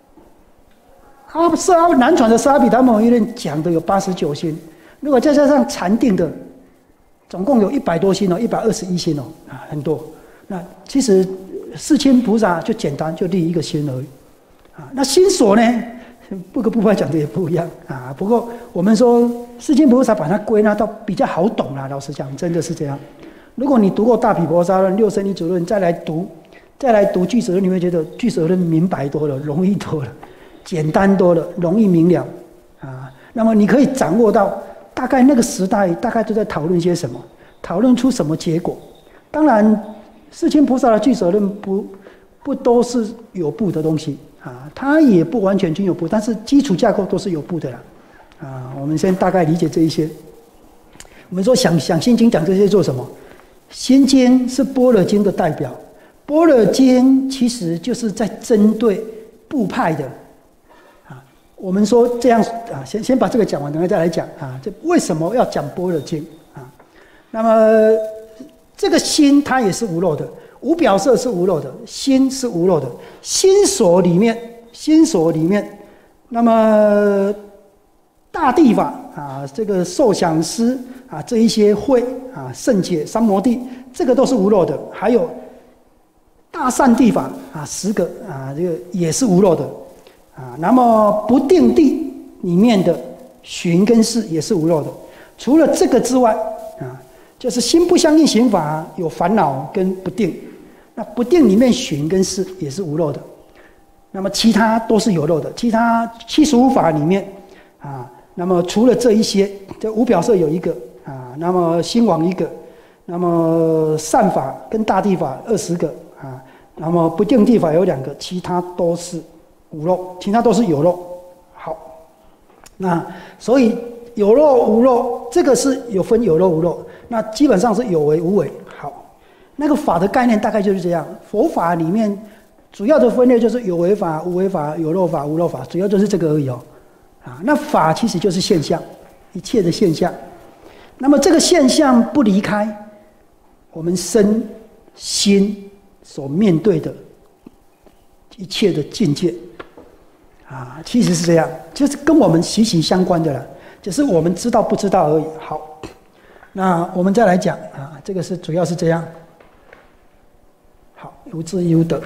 南传的阿毗达摩依论讲的有89心，如果再加上禅定的，总共有100多心121心很多。那其实世亲菩萨就简单就立一个心而已那心所呢，各个部派讲的也不一样不过我们说世亲菩萨把它归纳到比较好懂啦，老实讲，真的是这样。如果你读过大毗婆沙论、六圣依止论，再来读俱舍论，你会觉得俱舍论明白多了，容易多了，简单多了，容易明了那么你可以掌握到大概那个时代大概都在讨论些什么，讨论出什么结果。当然，世亲菩萨的俱舍论不都是有部的东西它也不完全均有部，但是基础架构都是有部的啦我们先大概理解这一些。我们说想心经讲这些做什么？心经是般若经的代表，般若经其实就是在针对部派的我们说这样先把这个讲完，等下再来讲这为什么要讲般若经那么这个心它也是无漏的，无表色是无漏的，心是无漏的。心所里面，那么大地法这个受想思这一些慧圣解三摩地，这个都是无漏的。还有大善地法10个这个也是无漏的那么不定地里面的寻跟识也是无漏的。除了这个之外就是心不相应行法有烦恼跟不定，那不定里面寻跟识也是无漏的。那么其他都是有漏的，其他75法里面那么除了这一些，这无表色有一个那么心王一个，那么善法跟大地法20个那么不定地法有2个，其他都是无漏，其他都是有漏。好，那所以有漏无漏，这个是有分有漏无漏，那基本上是有为无为。好，那个法的概念大概就是这样。佛法里面主要的分类就是有为法、无为法、有漏法、无漏法，主要就是这个而已那法其实就是现象，一切的现象。那么这个现象不离开我们身心所面对的一切的境界其实是这样，就是跟我们息息相关的了，只是我们知道不知道而已。好，那我们再来讲这个是主要是这样。好，有智有德。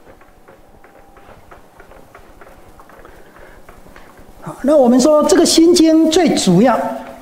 好，那我们说这个心经最主要，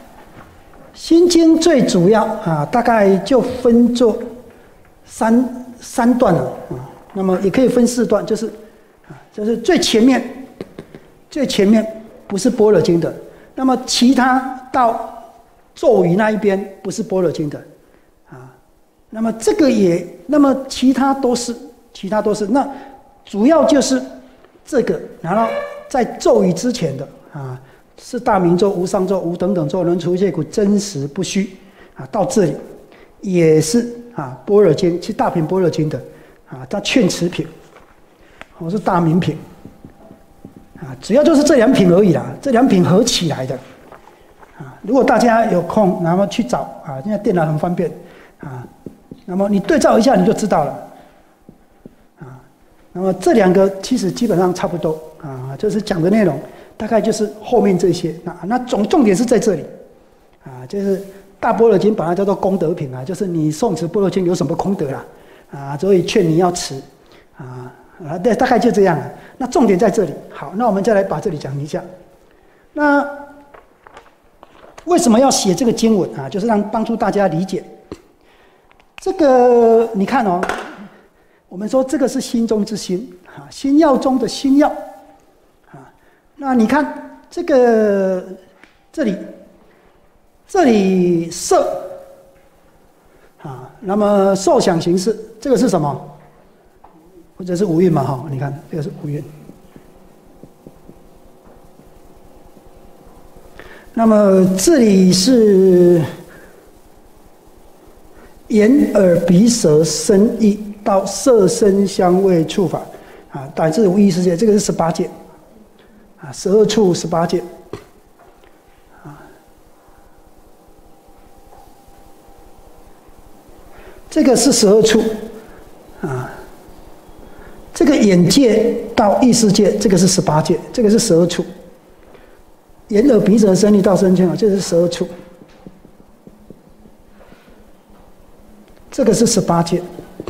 大概就分作三段了那么也可以分4段，就是最前面不是般若经的，那么其他到咒语那一边不是般若经的那么这个也，那么其他都是，那主要就是这个，然后在咒语之前的是大明咒、无上咒、无等等咒、能除一切苦、真实不虚到这里也是般若经，是大品般若经的它劝持品，我是大明品主要就是这2品而已啦，这2品合起来的如果大家有空，然后去找现在电脑很方便那么你对照一下你就知道了那么这2个其实基本上差不多就是讲的内容大概就是后面这些那重点是在这里就是大般若经把它叫做功德品啊，就是你诵持般若经有什么功德啦？啊，所以劝你要持大概就这样了。那重点在这里。好，那我们再来把这里讲一下。那为什么要写这个经文啊？就是帮助大家理解。这个你看哦，我们说这个是心中之心啊，心要中的心要啊。那你看这个这里色啊，那么受想行识，这个是什么？或者是五蕴嘛？哈，你看这个是五蕴。那么这里是眼耳鼻舌身意到色声香味触法啊，乃至无意识界，这个是18界啊，12处18界啊。这个是12处啊，这个眼界到意识界，这个是18界，这个是12处。眼耳鼻舌身意到身见，这是12处，这个是18界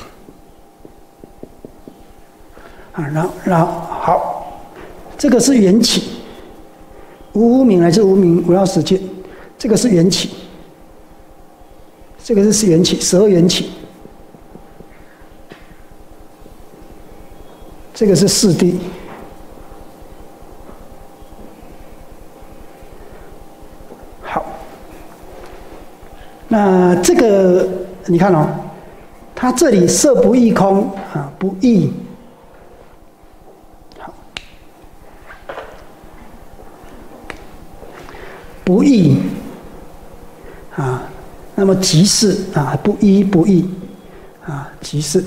啊。然后好，这个是缘起，无明乃至无明无量世界，这个是缘起，这个是缘起，12缘起，这个是四谛。那这个你看哦，它这里色不异空啊，不异，好，不异啊，那么即是啊，不依不异啊，即是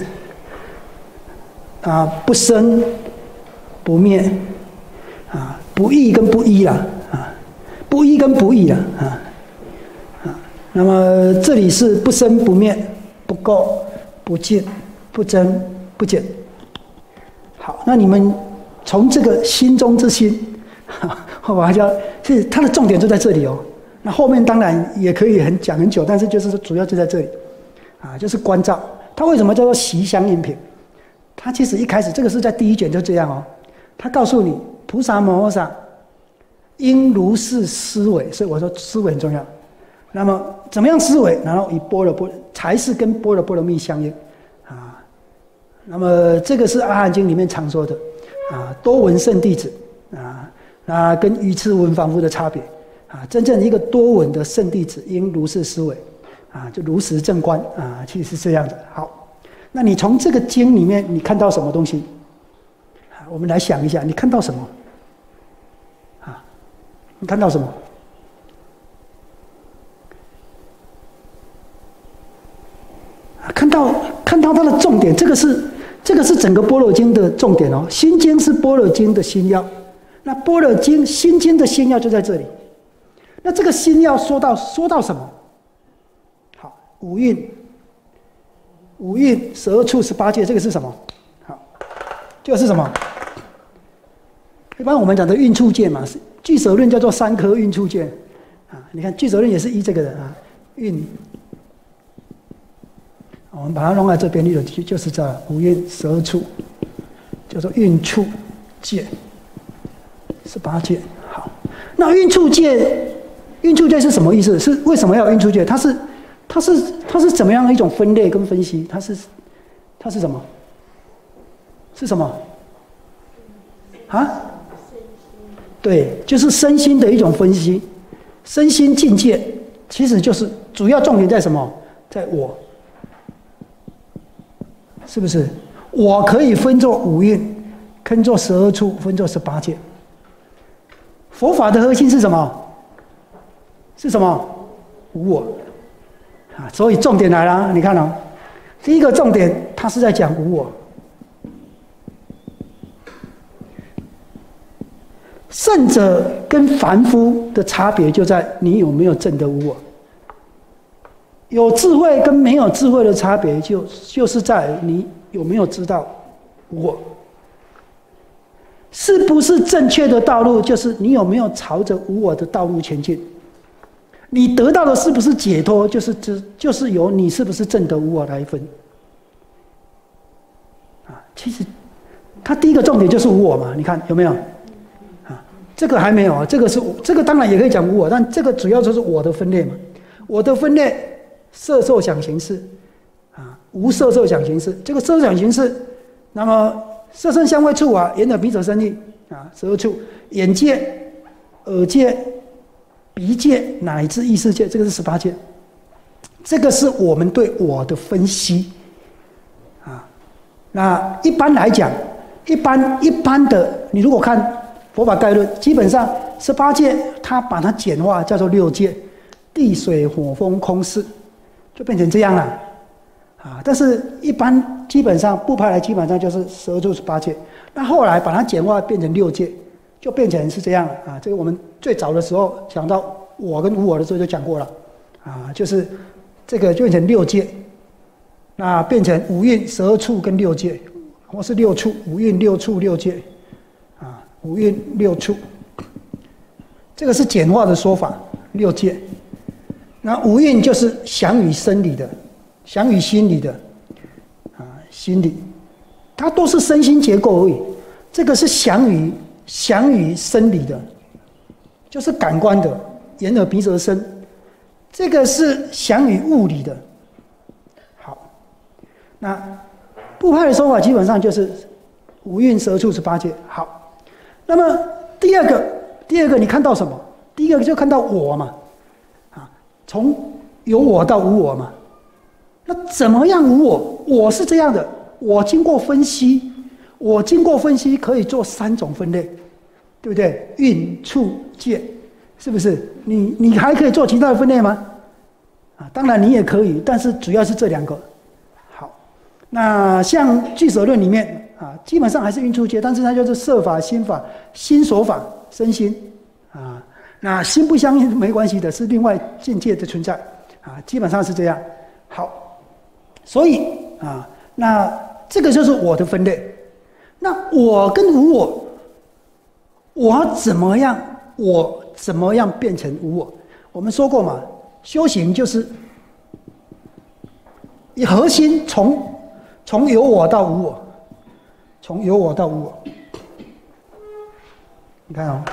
啊，不生不灭啊，不异跟不依啦啊，不依跟不异啦啊。那么这里是不生不灭、不垢、不净、不增、不减。好，那你们从这个心中之心，我把它叫，其实它的重点就在这里哦。那后面当然也可以讲很久，但是就是主要就在这里，啊，就是观照。它为什么叫做习相应品？它其实一开始这个是在第1卷就这样哦。它告诉你，菩萨摩诃萨应如是思维，所以我说思维很重要。那么怎么样思维？然后以般若才是跟般若波罗蜜相应啊。那么这个是阿含经里面常说的啊，多闻圣弟子啊，那跟愚痴闻凡夫的差别啊，真正一个多闻的圣弟子应如是思维啊，就如实正观啊，其实是这样的。好，那你从这个经里面你看到什么东西？啊，我们来想一下，你看到什么？啊，你看到什么？看到它的重点，这个是整个般若经的重点哦。心经是般若经的心要，那般若经心经的心要就在这里。那这个心要说到什么？好，五蕴12处18界，这个是什么？好，这个是什么？一般我们讲的蕴处界嘛，俱舍论叫做3颗蕴处界啊。你看俱舍论也是依这个的啊，蕴。我们把它弄在这边，就是这五蕴12处，叫做蕴处界，18界。好，那蕴处界是什么意思？是为什么要有蕴处界？它是怎么样的一种分类跟分析？它是什么？是什么？啊？对，就是身心的一种分析，身心境界，其实就是主要重点在什么？在我。是不是？我可以分作五蕴，分作12处，分作18界。佛法的核心是什么？是什么？无我啊！所以重点来了，你看哦，第一个重点，它是在讲无我。圣者跟凡夫的差别就在你有没有证得无我。有智慧跟没有智慧的差别，就是在你有没有知道我是不是正确的道路，就是你有没有朝着无我的道路前进。 你得到的是不是解脱，就是由你是不是证得无我来分。其实，它第一个重点就是无我嘛，你看有没有？这个还没有啊，这个当然也可以讲无我，但这个主要就是我的分类嘛。我的分类，色受想行识，无色受想行识。这个色受想行识，那么色声香味触啊，眼耳鼻舌身意十二处，眼界、耳界、鼻界乃至意识界，这个是18界。这个是我们对我的分析那一般来讲，一般的，你如果看佛法概论，基本上18界，它把它简化叫做6界，地水火风空识，就变成这样了但是一般基本上部派来基本上就是12处18界，那后来把它简化变成6界，就变成是这样了这个我们最早的时候讲到我跟无我的时候就讲过了就是这个就变成6界。那变成五蕴12处跟6界，或是6处五蕴6处6界五蕴6处，这个是简化的说法，6界。那五蕴就是想与生理的，想与心理的心理，它都是身心结构而已。这个是想与生理的，就是感官的，眼耳鼻舌身。这个是想与物理的。那部派的说法基本上就是五蕴12处18界。好，那么第二个你看到什么？第一个就看到我嘛，从有我到无我嘛。那怎么样无我？我是这样的，我经过分析可以做3种分类，对不对？蕴、处、界，是不是？你还可以做其他的分类吗？当然你也可以，但是主要是这2个。那像俱舍论里面基本上还是蕴处界，但是它就是色法、心法、心所法、身心那心不相应没关系的，是另外境界的存在基本上是这样。好，所以那这个就是我的分类。那我跟无我，我怎么样变成无我？我们说过嘛，修行就是以核心从有我到无我，从有我到无我。你看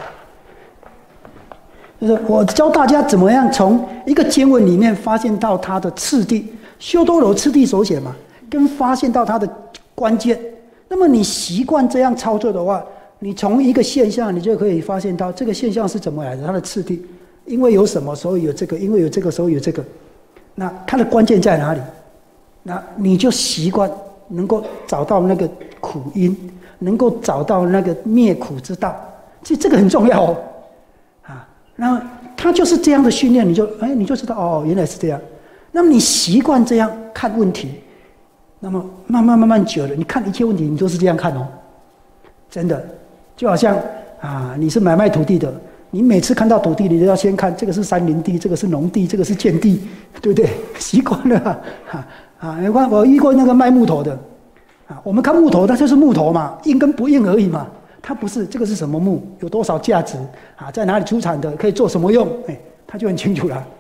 就是我教大家怎么样从一个经文里面发现到它的次第，修多罗次第所写嘛，跟发现到它的关键。那么你习惯这样操作的话，你从一个现象，你就可以发现到这个现象是怎么来的，它的次第。因为有什么，所以有这个；因为有这个，所以有这个。那它的关键在哪里？那你就习惯能够找到那个苦因，能够找到那个灭苦之道，其实这个很重要那么它就是这样的训练，你就知道原来是这样。那么你习惯这样看问题，那么慢慢久了，你看一切问题你都是这样看真的，就好像你是买卖土地的，你每次看到土地，你都要先看这个是山林地，这个是农地，这个是建地，对不对？习惯了你看我遇过那个卖木头的我们看木头，它就是木头嘛，硬跟不硬而已嘛。它不是这个是什么木，有多少价值在哪里出产的，可以做什么用，它就很清楚了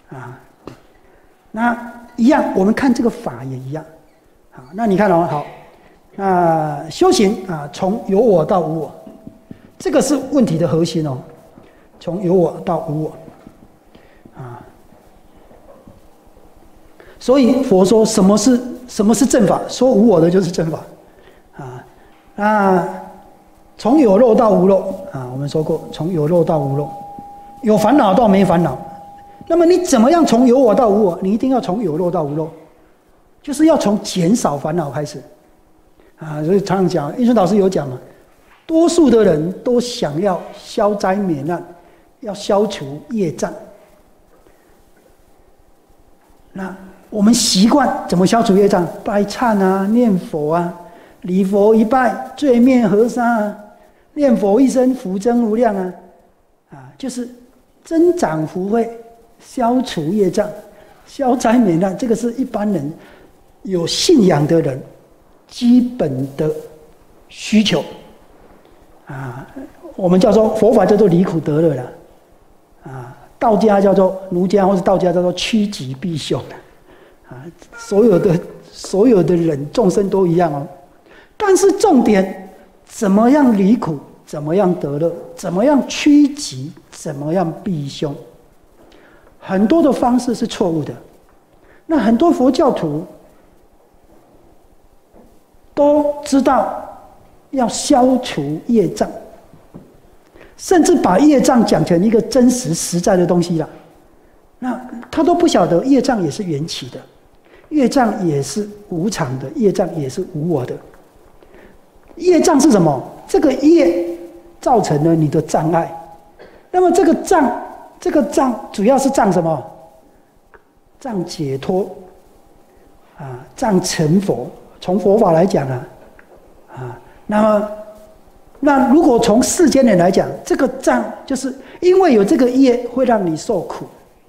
那一样，我们看这个法也一样那你看好，那修行从有我到无我，这个是问题的核心从有我到无我所以佛说什么是正法？说无我的就是正法那从有漏到无漏我们说过，从有漏到无漏，有烦恼到没烦恼。那么你怎么样从有我到无我？你一定要从有漏到无漏，就是要从减少烦恼开始所以常常讲，印顺导师有讲嘛，多数的人都想要消灾免难，要消除业障。那我们习惯怎么消除业障？拜忏念佛礼佛一拜，罪灭河沙念佛一声，福增无量就是增长福慧，消除业障，消灾免难。这个是一般人有信仰的人基本的需求我们叫做佛法叫做离苦得乐了道家叫做儒家，或是道家叫做趋吉避凶啊，所有的人众生都一样哦。但是重点，怎么样离苦，怎么样得乐，怎么样趋吉，怎么样避凶，很多的方式是错误的。那很多佛教徒都知道要消除业障，甚至把业障讲成一个真实实在的东西了。那他都不晓得业障也是缘起的，业障也是无常的，业障也是无我的。业障是什么？这个业造成了你的障碍。那么这个障主要是障什么？障解脱啊，障成佛。从佛法来讲啊，那如果从世间人来讲，这个障就是因为有这个业会让你受苦，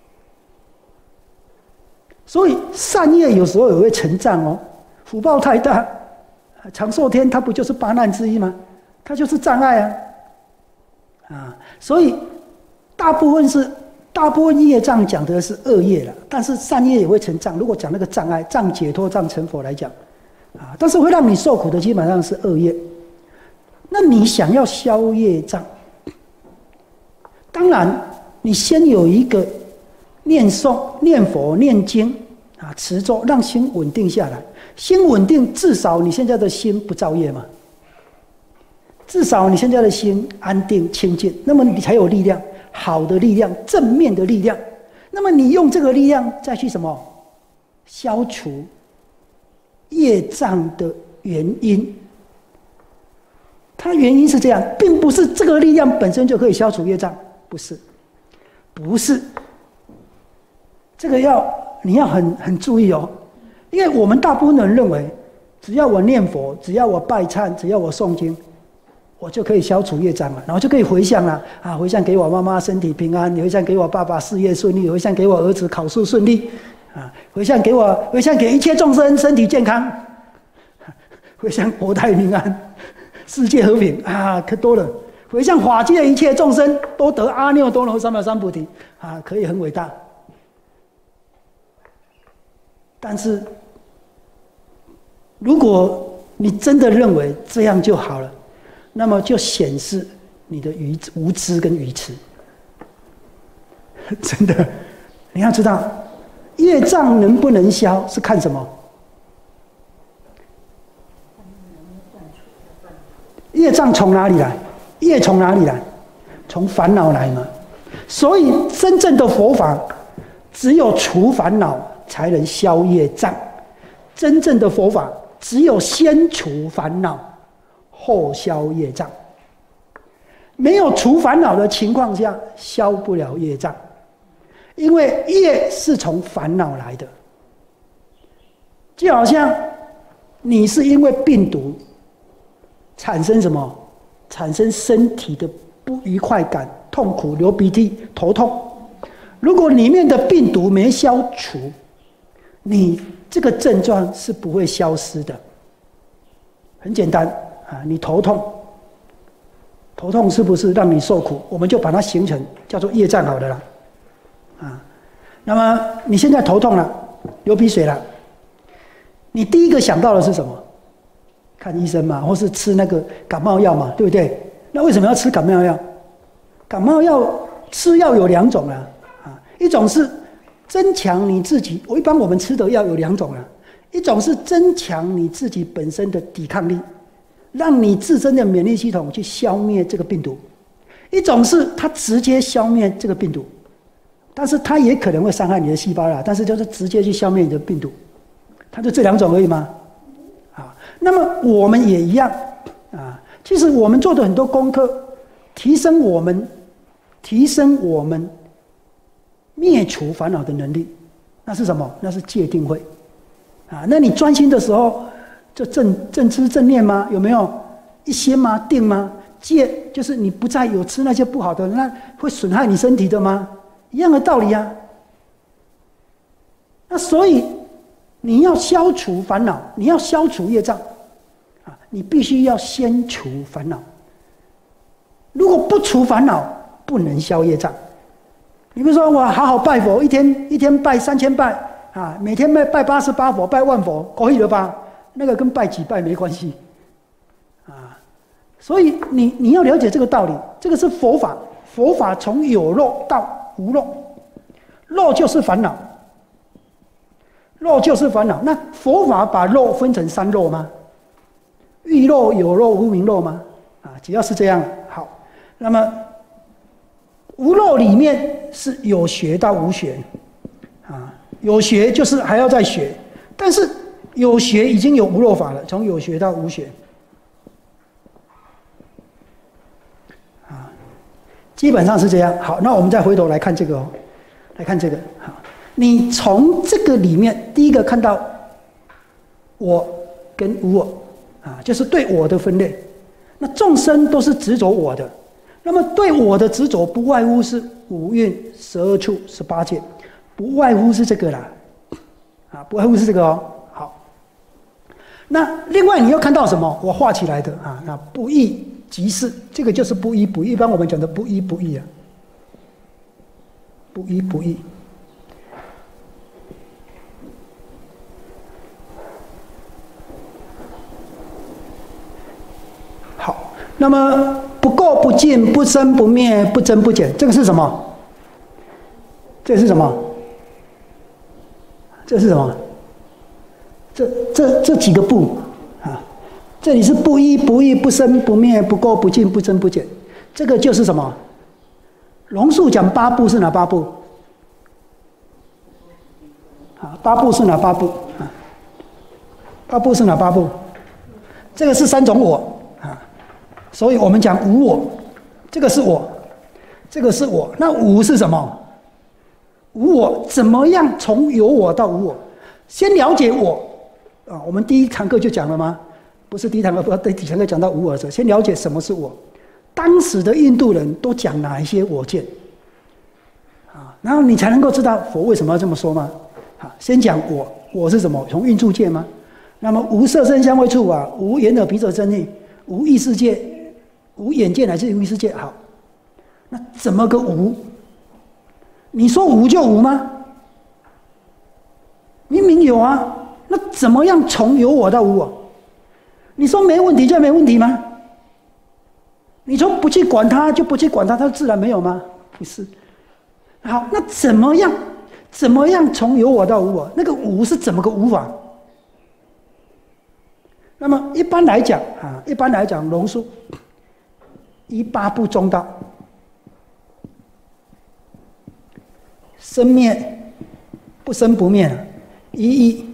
所以善业有时候也会成障哦。福报太大，长寿天它不就是八难之一吗？它就是障碍啊，所以大部分业障讲的是恶业了，但是善业也会成障。如果讲那个障碍、障解脱、障成佛来讲啊，但是会让你受苦的基本上是恶业。那你想要消业障，当然你先有一个念诵、念佛、念经啊，持咒，让心稳定下来。心稳定，至少你现在的心不造业嘛，至少你现在的心安定清净，那么你才有力量，好的力量，正面的力量。那么你用这个力量再去什么？消除业障的原因。它原因是这样，并不是这个力量本身就可以消除业障，不是。这个你要很注意哦，因为我们大部分人认为，只要我念佛，只要我拜忏，只要我诵经，我就可以消除业障了，然后就可以回向了啊！回向给我妈妈身体平安，回向给我爸爸事业顺利，回向给我儿子考试顺利，啊，回向给一切众生身体健康，回向国泰民安，世界和平啊，可多了。回向法界一切众生都得阿耨多罗三藐三菩提啊，可以很伟大。但是，如果你真的认为这样就好了，那么就显示你的无知跟愚痴。真的，你要知道，业障能不能消是看什么？业障从哪里来？业从哪里来？从烦恼来嘛。所以真正的佛法，只有除烦恼才能消业障。真正的佛法，只有先除烦恼，后消业障。没有除烦恼的情况下，消不了业障，因为业是从烦恼来的。就好像你是因为病毒产生什么？产生身体的不愉快感、痛苦、流鼻涕、头痛。如果里面的病毒没消除，你这个症状是不会消失的。很简单啊，你头痛，头痛是不是让你受苦？我们就把它形成叫做业障好了啦。啊，那么你现在头痛了，流鼻水了，你第一个想到的是什么？看医生嘛，或是吃那个感冒药嘛，对不对？那为什么要吃感冒药？感冒药吃药有两种啊，一种是增强你自己，一般我们吃的药有两种啊，一种是增强你自己本身的抵抗力，让你自身的免疫系统去消灭这个病毒；一种是它直接消灭这个病毒，但是它也可能会伤害你的细胞啦，但是就是直接去消灭你的病毒，它就这两种而已吗？那么我们也一样啊，其实我们做的很多功课，提升我们灭除烦恼的能力，那是什么？那是戒定慧啊。那你专心的时候，就正知正念吗？有没有一心吗？定吗？戒就是你不再有吃那些不好的，那会损害你身体的吗？一样的道理啊。那所以你要消除烦恼，你要消除业障啊，你必须要先除烦恼。如果不除烦恼，不能消业障。 你比如说我好好拜佛，一天拜3000拜啊，每天拜88佛，拜万佛，可以了吧？那个跟拜几拜没关系啊。所以你要了解这个道理，这个是佛法。佛法从有漏到无漏，漏就是烦恼，漏就是烦恼。那佛法把漏分成3漏吗？欲漏、有漏、无明漏吗？啊，只要是这样，好。那么无漏里面是有学到无学，啊，有学就是还要再学，但是有学已经有无漏法了，从有学到无学。基本上是这样。好，那我们再回头来看这个来看这个。好，你从这个里面，第一个看到我跟无我，啊，就是对我的分类。那众生都是执着我的，那么对我的执着，不外乎是五蕴、12处、18界，不外乎是这个啦，啊，不外乎是这个哦。好，那另外你又看到什么？我画起来的啊，那不异即是，这个就是不依不依，一般我们讲的不依不依啊，不依不依。好，那么不垢不净，不生不灭，不增不减，这个是什么？这是什么？这是什么？这几个不啊？这里是不依不异，不生不灭，不垢不净，不增不减。这个就是什么？龙树讲8部是哪8部？啊，8部是哪8部？啊，8部是哪8部？这个是3种我啊，所以我们讲无我，这个是我，这个是我。那无是什么？无我怎么样从有我到无我？先了解我啊，我们第一堂课就讲了吗？不是第一堂课，不，第几堂课讲到无我的时候，先了解什么是我。当时的印度人都讲哪一些我见啊？然后你才能够知道佛为什么要这么说吗？好，先讲我是什么？从运处界吗？那么无色声香味触法，无眼耳鼻舌身意，无意识界，无眼界乃至无意识界。好，那怎么个无？你说无就无吗？明明有啊，那怎么样从有我到无我？你说没问题就没问题吗？你说不去管它就不去管它，它自然没有吗？不是。好，那怎么样从有我到无我？那个无是怎么个无法？那么一般来讲，龙树依8部中道，生灭不生不灭，一一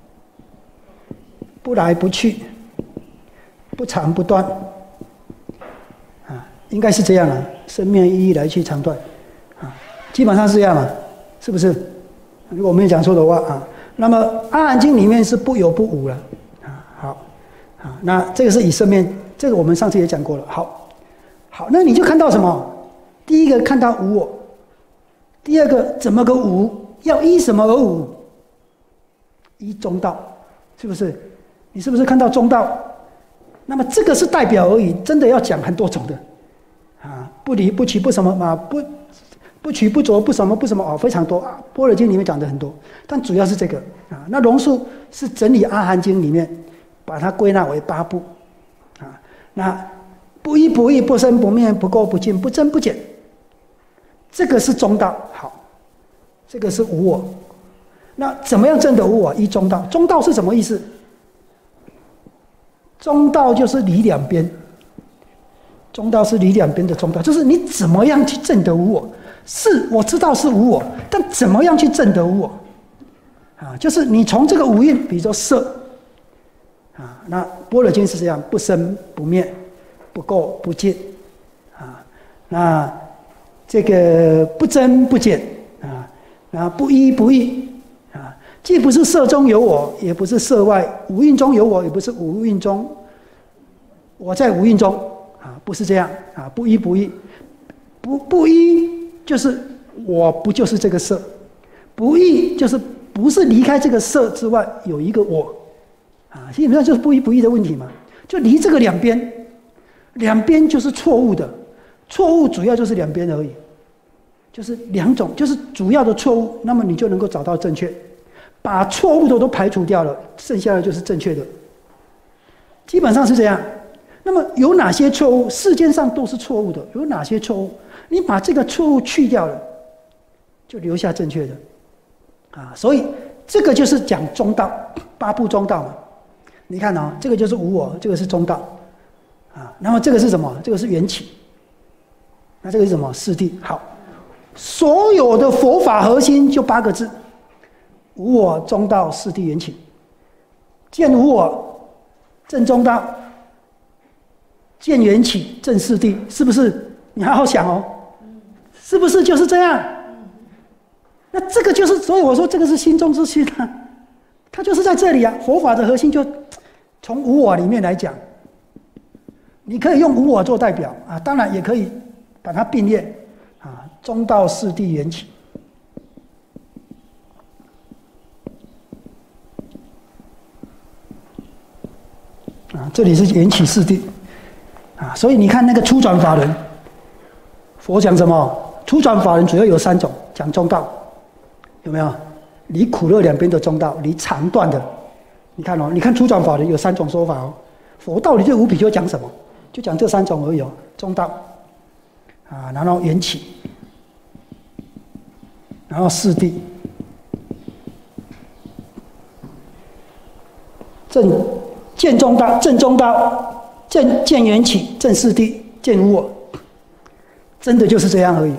不来不去，不长不断，啊，应该是这样啊，生灭一一来去长断，啊，基本上是这样啊，是不是？如果我没有讲错的话啊，那么《阿含经》里面是不有不无了，啊，好，啊，那这个是以生灭，这个我们上次也讲过了，好，那你就看到什么？第一个看到无我，第二个怎么个无？要依什么而无？依中道，是不是？你是不是看到中道？那么这个是代表而已，真的要讲很多种的，啊，不离不取不什么嘛，不取不着不什么哦，非常多啊。《般若经》里面讲的很多，但主要是这个啊。那龙树是整理《阿含经》里面，把它归纳为8部，啊，那不依不异，不生不灭，不垢不净，不增不减，这个是中道。好，这个是无我。那怎么样证得无我？依中道。中道是什么意思？中道就是离两边，中道是离两边的中道，就是你怎么样去证得无我？是我知道是无我，但怎么样去证得无我？啊，就是你从这个五蕴，比如说色，啊，那般若经是这样，不生不灭，不垢不净，啊，那这个不增不减，啊，那不依不异，啊，既不是色中有我，也不是色外，五蕴中有我，也不是五蕴中我在五蕴中，啊，不是这样，啊，不依不异，不依就是我不就是这个色，不异就是不是离开这个色之外有一个我，啊，基本上就是不依不异的问题嘛，就离这个两边，两边就是错误的，错误主要就是两边而已， 就是2种，就是主要的错误，那么你就能够找到正确，把错误的都排除掉了，剩下的就是正确的，基本上是这样。那么有哪些错误？世间上都是错误的，有哪些错误？你把这个错误去掉了，就留下正确的，所以这个就是讲中道，8部中道嘛。你看哦，这个就是无我，这个是中道，那么这个是什么？这个是缘起，那这个是什么？四谛。好，所有的佛法核心就8个字：无我、中道、四谛、缘起。见无我，证中道；见缘起，证四谛，是不是？你好好想哦，是不是就是这样？那这个就是，所以我说这个是心中之心啊，它就是在这里啊。佛法的核心就从无我里面来讲，你可以用无我做代表啊，当然也可以把它并列啊，中道、四谛、缘起。这里是缘起四谛所以你看那个初转法轮，佛讲什么？初转法轮主要有3种，讲中道，有没有？离苦乐两边的中道，离长断的。你看哦，你看初转法轮有3种说法哦。佛道里这5品就讲什么？就讲这3种而已哦，中道然后缘起，然后四谛，见中道，证中道，见缘起，证四谛，见无我，真的就是这样而已。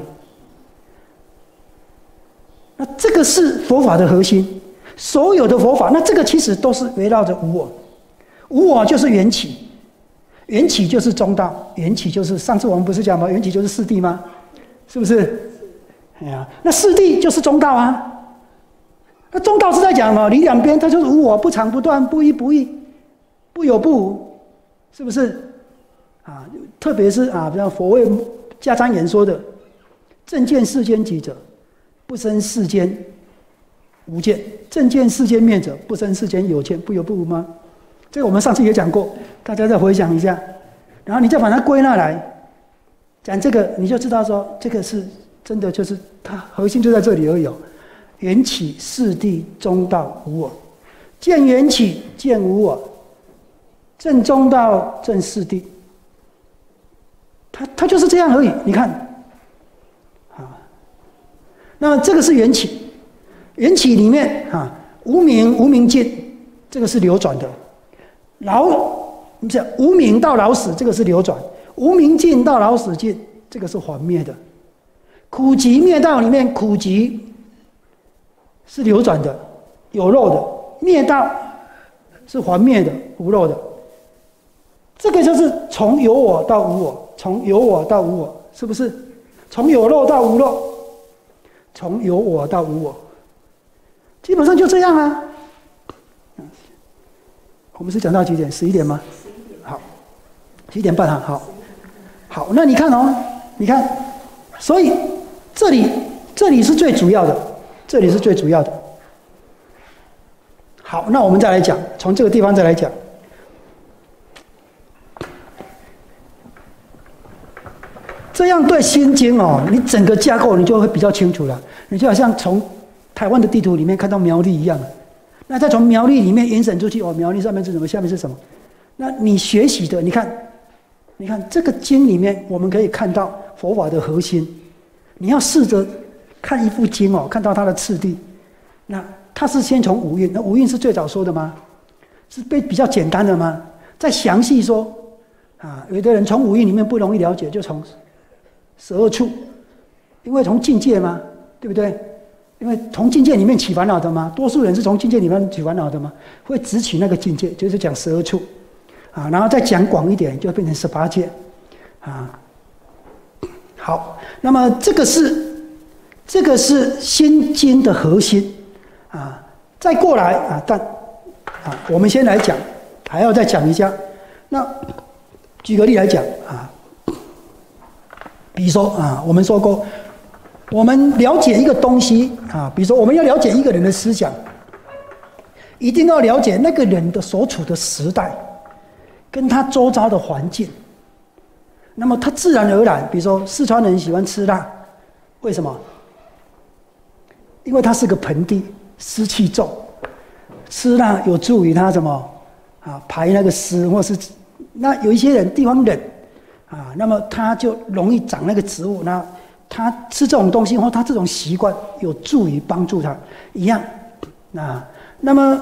那这个是佛法的核心，所有的佛法，那这个其实都是围绕着无我。无我就是缘起，缘起就是中道，缘起就是上次我们不是讲吗？缘起就是四谛吗？是不是？哎呀，那四谛就是中道啊。那中道是在讲什么？离两边，它就是无我，不常不断，不依不异，不有不无，是不是？特别是比方佛为迦旃延说的“正见世间起者，不生世间无见；正见世间灭者，不生世间有见。不有不无”吗？这个我们上次也讲过，大家再回想一下，然后你再把它归纳来讲这个，你就知道说这个是真的，就是它核心就在这里而已。缘起、四谛、中道、无我，见缘起，见无我，证中道，证四谛。它就是这样而已。你看，那这个是缘起，缘起里面无明、无明尽，这个是流转的。无明到老死，这个是流转；无明尽到老死尽，这个是还灭的。苦集灭道里面，苦集是流转的，有漏的；灭道是还灭的，无漏的。这个就是从有我到无我，从有我到无我，是不是？从有漏到无漏，从有我到无我，基本上就这样啊。我们是讲到几点？11点吗？好，11点半好，那你看哦，你看，所以这里是最主要的，这里是最主要的。好，那我们再来讲，从这个地方再来讲。这样对《心经》你整个架构你就会比较清楚了。你就好像从台湾的地图里面看到苗栗一样。那再从苗栗里面延伸出去，苗栗上面是什么？下面是什么？那你学习的，你看这个经里面，我们可以看到佛法的核心。你要试着看一部经看到它的次第。那它是先从五蕴，那五蕴是最早说的吗？是比较简单的吗？再详细说有的人从五蕴里面不容易了解，就从12处，因为从境界嘛，对不对？因为从境界里面起烦恼的嘛，多数人是从境界里面起烦恼的嘛，会直取那个境界，就是讲12处然后再讲广一点，就变成18界好，那么这个是心经的核心再过来我们先来讲，还要再讲一下。那举个例来讲比如说我们说过。我们了解一个东西比如说我们要了解一个人的思想，一定要了解那个人的所处的时代，跟他周遭的环境。那么他自然而然，比如说四川人喜欢吃辣， 为什么？因为它是个盆地，湿气重，吃那有助于它什么啊排那个湿，或是那有一些人地方冷啊，那么他就容易长那个植物，那他吃这种东西或他这种习惯有助于帮助他一样啊。那么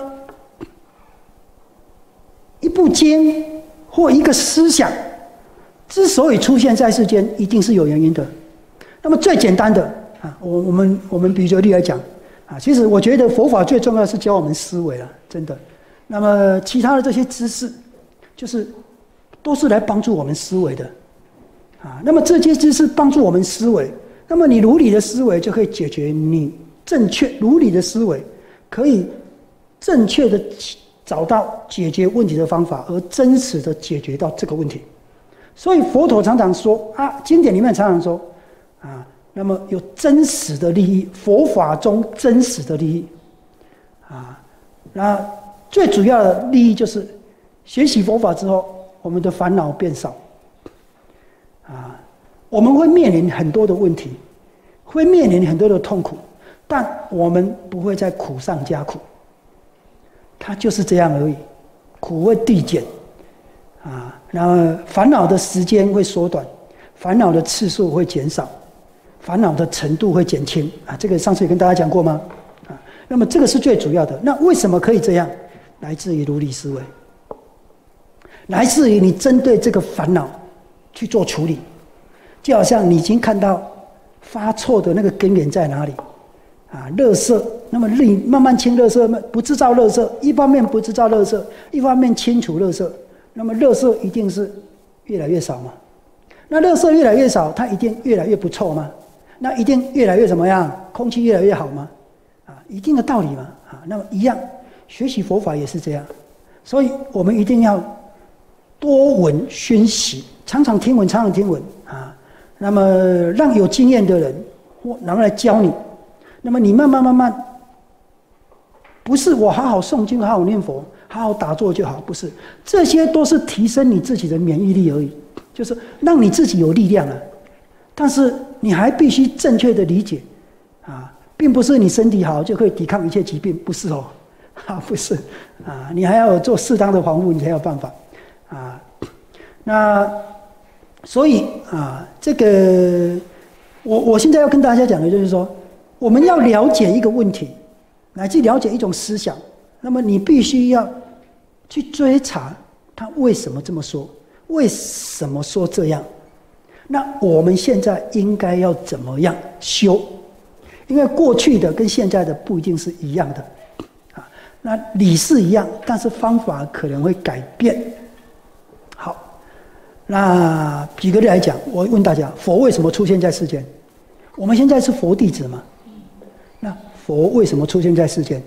一部经或一个思想之所以出现在世间，一定是有原因的。那么最简单的啊，我们比举例来讲啊，其实我觉得佛法最重要的是教我们思维了，真的。那么其他的这些知识，就是都是来帮助我们思维的啊。那么这些知识帮助我们思维，那么你如理的思维就可以解决你正确如理的思维，可以正确的找到解决问题的方法，而真实的解决到这个问题。所以佛陀常常说啊，经典里面常常说啊，那么有真实的利益，佛法中真实的利益啊，那最主要的利益就是学习佛法之后，我们的烦恼变少啊，我们会面临很多的问题，会面临很多的痛苦，但我们不会在苦上加苦，它就是这样而已，苦会递减啊，然后烦恼的时间会缩短，烦恼的次数会减少，烦恼的程度会减轻啊。这个上次也跟大家讲过吗？啊，那么这个是最主要的。那为什么可以这样？来自于如理思维，来自于你针对这个烦恼去做处理，就好像你已经看到发错的那个根源在哪里啊，垃圾。那么你慢慢清垃圾，不制造垃圾，一方面不制造垃圾，一方面清除垃圾，那么垃圾一定是越来越少嘛？那垃圾越来越少，它一定越来越不臭吗？那一定越来越怎么样？空气越来越好吗？啊，一定的道理嘛。啊，那么一样，学习佛法也是这样，所以我们一定要多闻熏习，常常听闻，常常听闻啊。那么让有经验的人然后来教你，那么你慢慢，不是我好好诵经、好好念佛、好好打坐就好，不是，这些都是提升你自己的免疫力而已，就是让你自己有力量啊。但是你还必须正确的理解啊，并不是你身体好就可以抵抗一切疾病，不是哦，啊，不是啊，你还要做适当的防护，你才有办法啊。那所以啊，这个我现在要跟大家讲的就是说，我们要了解一个问题，乃至了解一种思想，那么你必须要去追查他为什么这么说，为什么说这样。那我们现在应该要怎么样修？因为过去的跟现在的不一定是一样的啊。那理是一样，但是方法可能会改变。好，那举个例来讲，我问大家，佛为什么出现在世间？我们现在是佛弟子嘛？那佛为什么出现在世间？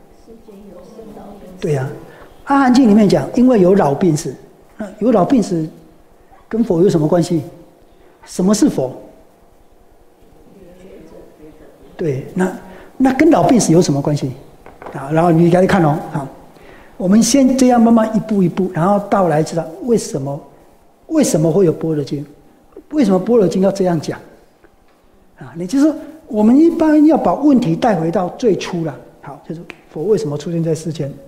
对呀，阿含经里面讲，因为有老病死。那有老病死跟佛有什么关系？什么是佛？对，那跟老病死有什么关系？啊，然后你来看哦，好，我们先这样慢慢一步一步，然后到来知道为什么会有般若经，为什么般若经要这样讲？啊，你就是我们一般要把问题带回到最初了。好，就是佛为什么出现在世间？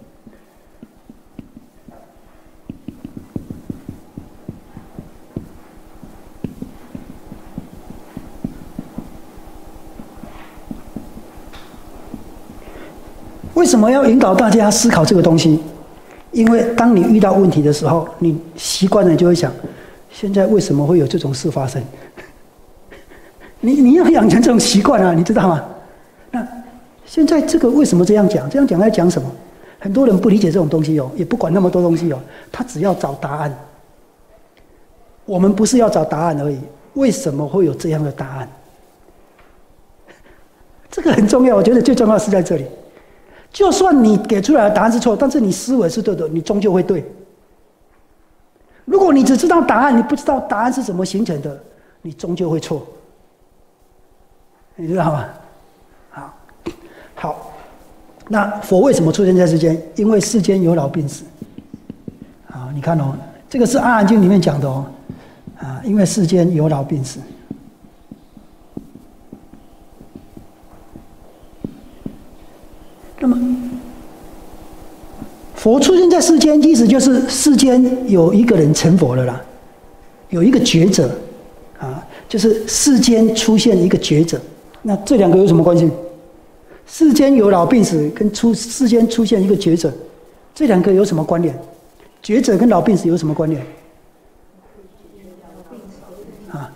为什么要引导大家思考这个东西？因为当你遇到问题的时候，你习惯了就会想：现在为什么会有这种事发生？你要养成这种习惯啊，你知道吗？那现在这个为什么这样讲？这样讲在讲什么？很多人不理解这种东西哦，也不管那么多东西哦，他只要找答案。我们不是要找答案而已，为什么会有这样的答案？这个很重要，我觉得最重要的是在这里。就算你给出来的答案是错，但是你思维是对的，你终究会对。如果你只知道答案，你不知道答案是怎么形成的，你终究会错。你知道吗？好，那佛为什么出现在世间？因为世间有老病死。啊，你看哦，这个是《阿含经》里面讲的哦。啊，因为世间有老病死。 佛出现在世间，意思就是世间有一个人成佛了啦，有一个觉者，啊，就是世间出现一个觉者。那这两个有什么关系？世间有老病死，跟世间出现一个觉者，这两个有什么关联？觉者跟老病死有什么关联？啊，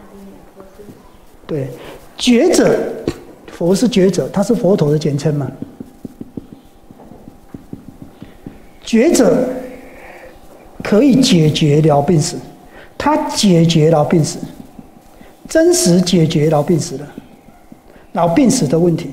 对，觉者，佛是觉者，他是佛陀的简称嘛。觉者可以解决老病死，他解决老病死，真实解决老病死的老病死的问题。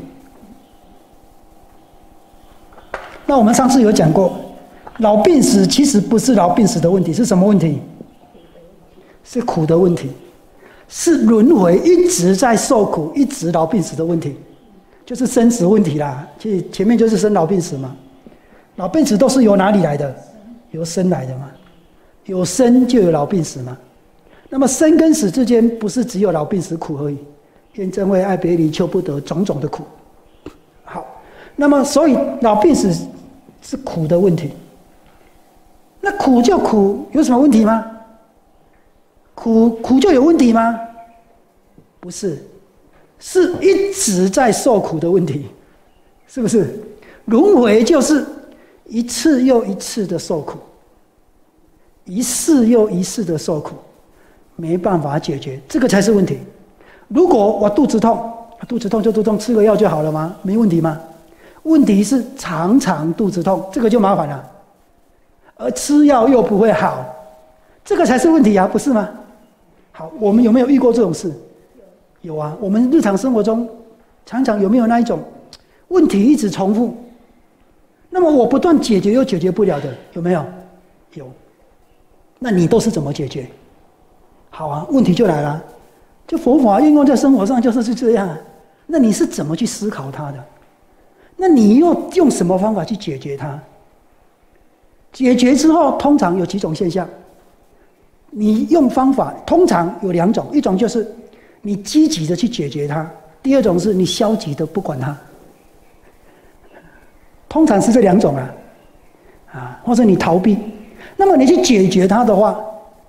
那我们上次有讲过，老病死其实不是老病死的问题，是什么问题？是苦的问题，是轮回一直在受苦，一直老病死的问题，就是生死问题啦。其实前面就是生老病死嘛。老病死都是由哪里来的？由生来的嘛，有生就有老病死嘛。那么生跟死之间不是只有老病死苦而已，怨憎会、爱别离、求不得，种种的苦。好，那么所以老病死是苦的问题。那苦就苦，有什么问题吗？苦就有问题吗？不是，是一直在受苦的问题，是不是？轮回就是一次又一次的受苦，一世又一世的受苦，没办法解决，这个才是问题。如果我肚子痛就肚子痛，吃个药就好了吗？没问题吗？问题是常常肚子痛，这个就麻烦了。而吃药又不会好，这个才是问题啊，不是吗？好，我们有没有遇过这种事？有啊，我们日常生活中常常有没有那一种问题一直重复？那么我不断解决又解决不了的，有没有？有。那你都是怎么解决？好啊，问题就来了，就佛法应用在生活上就是这样啊。那你是怎么去思考它的？那你又用什么方法去解决它？解决之后，通常有几种现象。你用方法通常有两种，一种就是你积极的去解决它，第二种是你消极的不管它。通常是这两种啊，或者你逃避。那么你去解决它的话，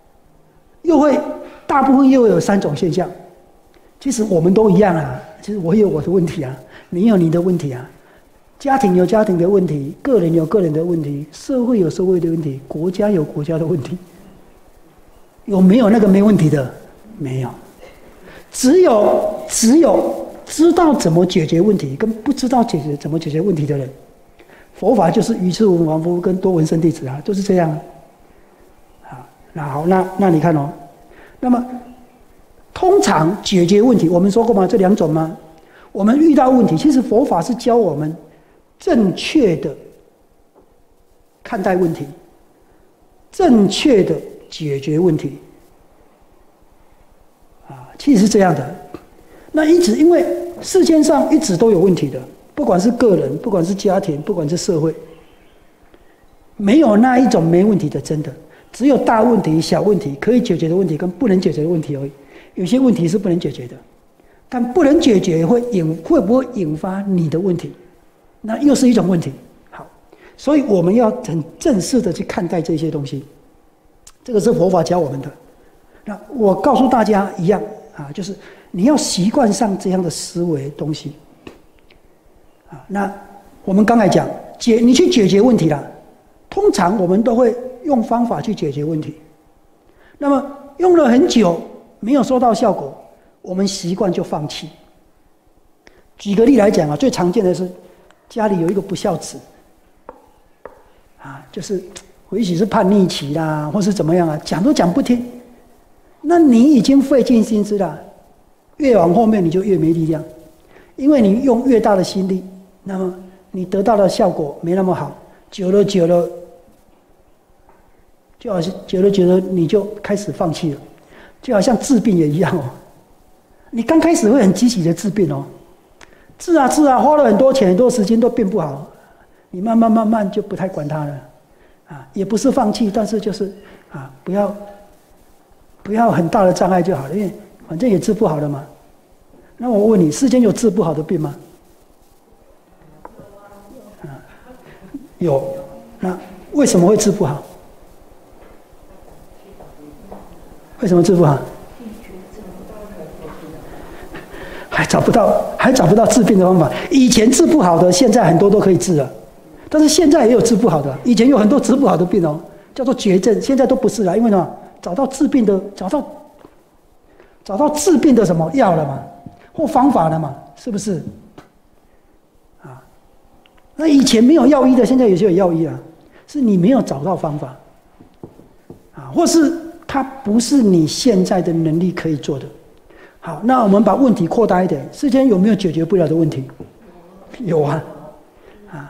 大部分又会有三种现象。其实我们都一样啊，其实我有我的问题啊，你有你的问题啊，家庭有家庭的问题，个人有个人的问题，社会有社会的问题，国家有国家的问题。有没有那个没问题的？没有，只有知道怎么解决问题，跟不知道怎么解决问题的人。佛法就是愚痴无明夫跟多闻圣弟子啊，都是这样啊。那好，那你看哦，那么通常解决问题，我们说过吗？这两种吗？我们遇到问题，其实佛法是教我们正确的看待问题，正确的解决问题啊，其实是这样的。那因为世间上一直都有问题的。不管是个人，不管是家庭，不管是社会，没有那一种没问题的，真的，只有大问题、小问题，可以解决的问题跟不能解决的问题而已。有些问题是不能解决的，但不能解决会不会引发你的问题，那又是一种问题。好，所以我们要很正式的去看待这些东西，这个是佛法教我们的。那我告诉大家一样啊，就是你要习惯上这样的思维东西。那我们刚才讲你去解决问题了，通常我们都会用方法去解决问题。那么用了很久没有收到效果，我们习惯就放弃。举个例来讲啊，最常见的是家里有一个不孝子啊，就是也许是叛逆期啦，或是怎么样啊，讲都讲不听。那你已经费尽心思了，越往后面你就越没力量，因为你用越大的心力。那么你得到的效果没那么好，久了，就好像久了你就开始放弃了，就好像治病也一样哦。你刚开始会很积极的治病哦，治啊，花了很多钱很多时间都变不好，你慢慢就不太管它了，啊，也不是放弃，但是就是啊，不要很大的障碍就好了，因为反正也治不好了嘛。那我问你，世间有治不好的病吗？有， 那为什么会治不好？为什么治不好？还找不到治病的方法。以前治不好的，现在很多都可以治了。但是现在也有治不好的，以前有很多治不好的病哦，叫做绝症，现在都不是了，因为呢，找到治病的什么药了嘛，或方法了嘛，是不是？啊，那以前没有药医的，现在也就有药医了，是你没有找到方法，啊，或是它不是你现在的能力可以做的。好，那我们把问题扩大一点，世间有没有解决不了的问题？有啊，啊，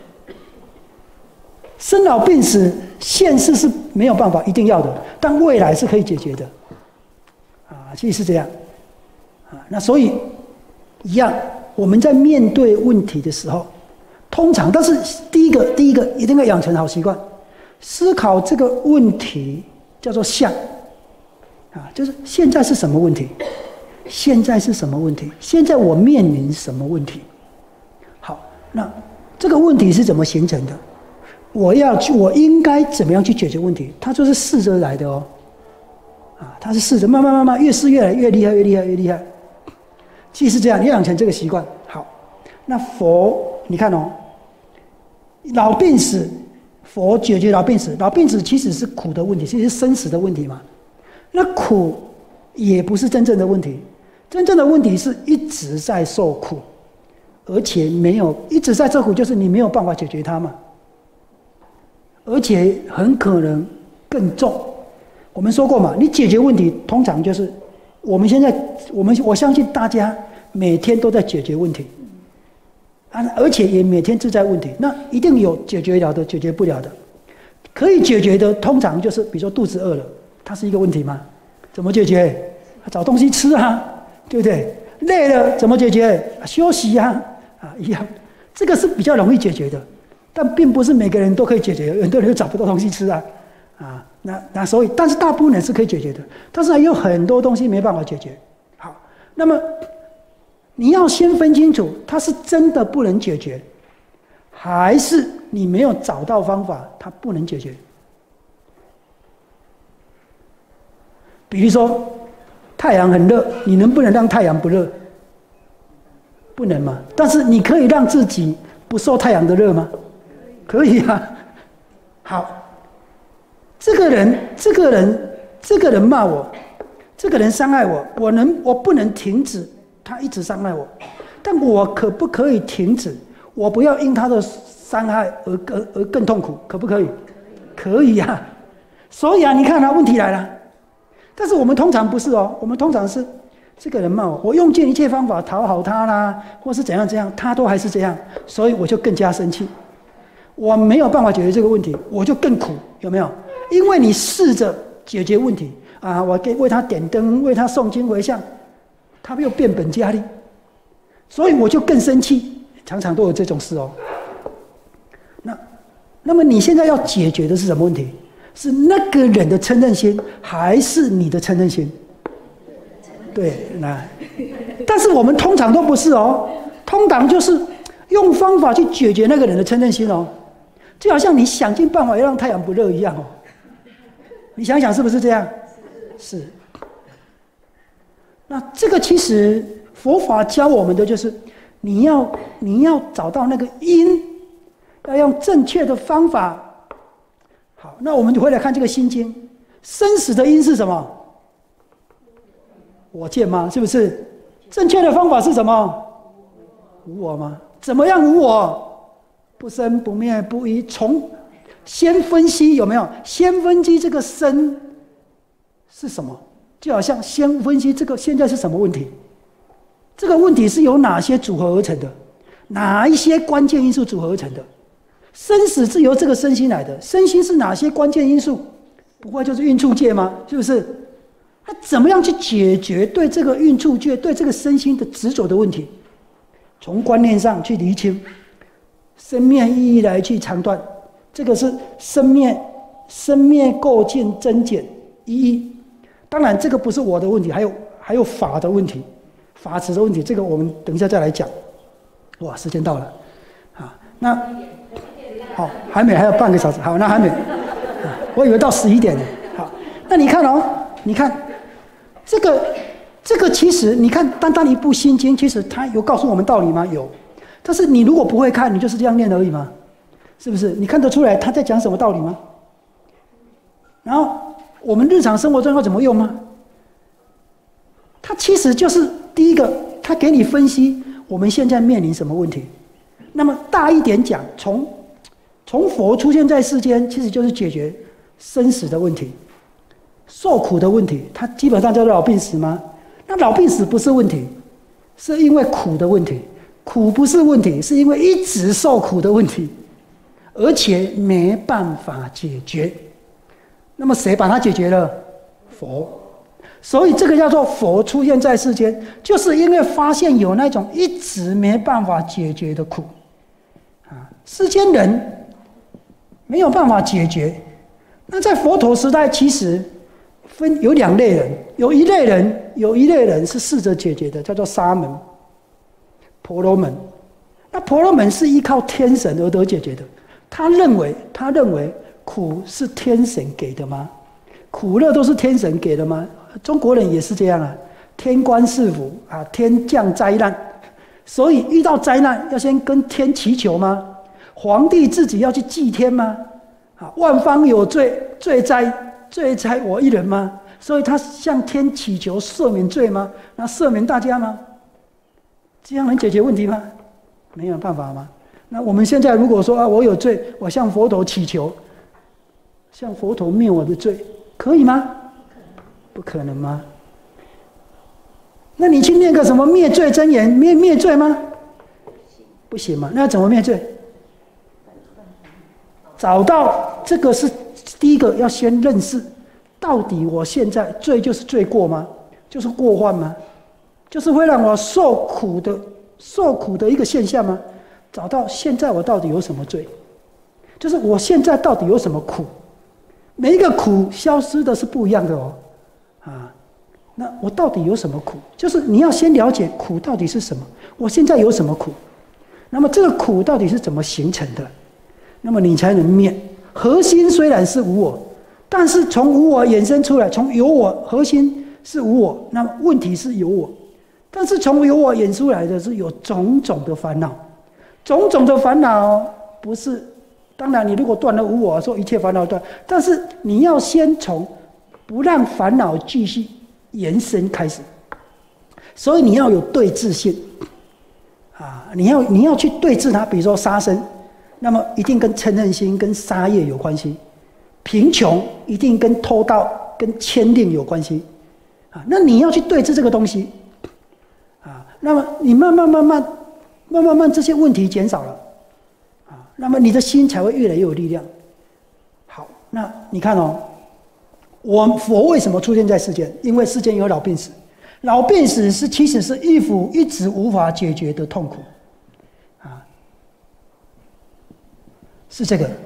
生老病死，现世是没有办法一定要的，但未来是可以解决的，啊，其实是这样，啊，那所以一样，我们在面对问题的时候，通常，但是第一个一定要养成好习惯，思考这个问题叫做相，啊，就是现在是什么问题？现在是什么问题？现在我面临什么问题？好，那这个问题是怎么形成的？我应该怎么样去解决问题？它就是试着来的哦，啊，它是试着慢慢越试越来越厉害。其实是这样，你要养成这个习惯。好，那佛你看哦，老病死，佛解决老病死，老病死其实是苦的问题，其实是生死的问题嘛。那苦也不是真正的问题。真正的问题是一直在受苦，而且没有一直在受苦，就是你没有办法解决它嘛，而且很可能更重。我们说过嘛，你解决问题通常就是我相信大家每天都在解决问题，啊，而且也每天自在问题。那一定有解决了的，解决不了的。可以解决的，通常就是比如说肚子饿了，它是一个问题吗？怎么解决？找东西吃啊。对不对？累了怎么解决？休息啊，一样，这个是比较容易解决的，但并不是每个人都可以解决，很多人都找不到东西吃啊，那所以，但是大部分人是可以解决的，但是还有很多东西没办法解决。好，那么你要先分清楚，它是真的不能解决，还是你没有找到方法，它不能解决。比如说。太阳很热，你能不能让太阳不热？不能嘛。但是你可以让自己不受太阳的热吗？可以啊。好，这个人骂我，这个人伤害我，我不能停止他一直伤害我，但我可不可以停止？我不要因他的伤害而更痛苦，可不可以？可以啊。所以啊，你看啊，问题来了。但是我们通常不是哦，我们通常是这个人骂我，我用尽一切方法讨好他啦，或是怎样，他都还是这样，所以我就更加生气。我没有办法解决这个问题，我就更苦，有没有？因为你试着解决问题啊，我为他点灯，为他诵经回向，他又变本加厉，所以我就更生气，常常都有这种事哦。那么你现在要解决的是什么问题？是那个人的嗔恨心，还是你的嗔恨心？对，那但是我们通常都不是哦，通常就是用方法去解决那个人的嗔恨心哦，就好像你想尽办法要让太阳不热一样哦。你想想是不是这样？是。那这个其实佛法教我们的就是，你要找到那个因，要用正确的方法。好，那我们就回来看这个心经，生死的因是什么？我见吗？是不是？正确的方法是什么？无我吗？怎么样无我？不生不灭不依。先分析有没有？先分析这个生是什么？就好像先分析这个现在是什么问题？这个问题是由哪些组合而成的？哪一些关键因素组合而成的？生死是由这个身心来的，身心是哪些关键因素？不过就是运处界吗？是不是？他怎么样去解决对这个运处界、对这个身心的执着的问题？从观念上去厘清，生灭意义来去长断，这个是生灭构建增减意义。当然，这个不是我的问题，还有法的问题，法执的问题，这个我们等一下再来讲。哇，时间到了，啊，那。 好，还没，还有半个小时。好，那还没，我以为到11点呢。好，那你看哦，你看这个其实你看，单单一部心经，其实它有告诉我们道理吗？有。但是你如果不会看，你就是这样念而已吗？是不是？你看得出来他在讲什么道理吗？然后我们日常生活中要怎么用吗？它其实就是第一个，它给你分析我们现在面临什么问题。那么大一点讲，从佛出现在世间，其实就是解决生死的问题、受苦的问题。它基本上叫做老病死吗？那老病死不是问题，是因为苦的问题。苦不是问题，是因为一直受苦的问题，而且没办法解决。那么谁把它解决了？佛。所以这个叫做佛出现在世间，就是因为发现有那种一直没办法解决的苦，世间人没有办法解决。那在佛陀时代，其实有2类人，有一类人是试着解决的，叫做沙门、婆罗门。那婆罗门是依靠天神而得解决的。他认为苦是天神给的吗？苦乐都是天神给的吗？中国人也是这样啊，天官赐福啊，天降灾难，所以遇到灾难要先跟天祈求吗？皇帝自己要去祭天吗？啊，万方有罪，罪哉我一人吗？所以他向天祈求赦免罪吗？那赦免大家吗？这样能解决问题吗？没有办法吗？那我们现在如果说啊，我有罪，我向佛陀祈求，向佛陀灭我的罪，可以吗？不可能吗？那你去念个什么灭罪真言，灭罪吗？不行吗？那怎么灭罪？找到这个是第一个，要先认识，到底我现在罪就是罪过吗？就是过患吗？就是会让我受苦的一个现象吗？找到现在我到底有什么罪？就是我现在到底有什么苦？每一个苦消失的是不一样的哦。那我到底有什么苦？就是你要先了解苦到底是什么，我现在有什么苦，那么这个苦到底是怎么形成的，那么你才能灭。核心虽然是无我，但是从无我衍生出来，从有我核心是无我，那么问题是有我，但是从有我衍出来的是有种种的烦恼，种种的烦恼不是，当然你如果断了无我，说一切烦恼断，但是你要先从不让烦恼继续延伸开始，所以你要有对治性你要去对治它。比如说杀生，那么一定跟嗔恨心、跟杀业有关系；贫穷一定跟偷盗、跟牵令有关系那你要去对治这个东西那么你慢慢这些问题减少了那么你的心才会越来越有力量。好，那你看哦。佛为什么出现在世间？因为世间有老病死，老病死其实是一直无法解决的痛苦是这个。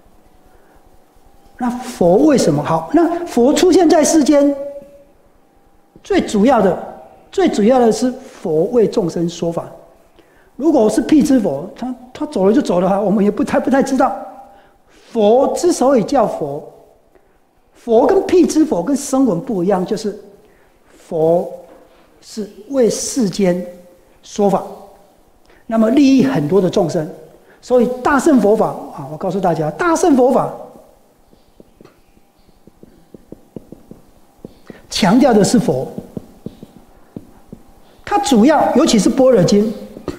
那佛为什么好？那佛出现在世间，最主要的是佛为众生说法。如果是辟支佛，他走了就走了我们也不太知道。佛之所以叫佛跟辟支佛跟声闻不一样，就是佛是为世间说法，那么利益很多的众生。所以大乘佛法我告诉大家，大乘佛法强调的是佛，它主要尤其是般若经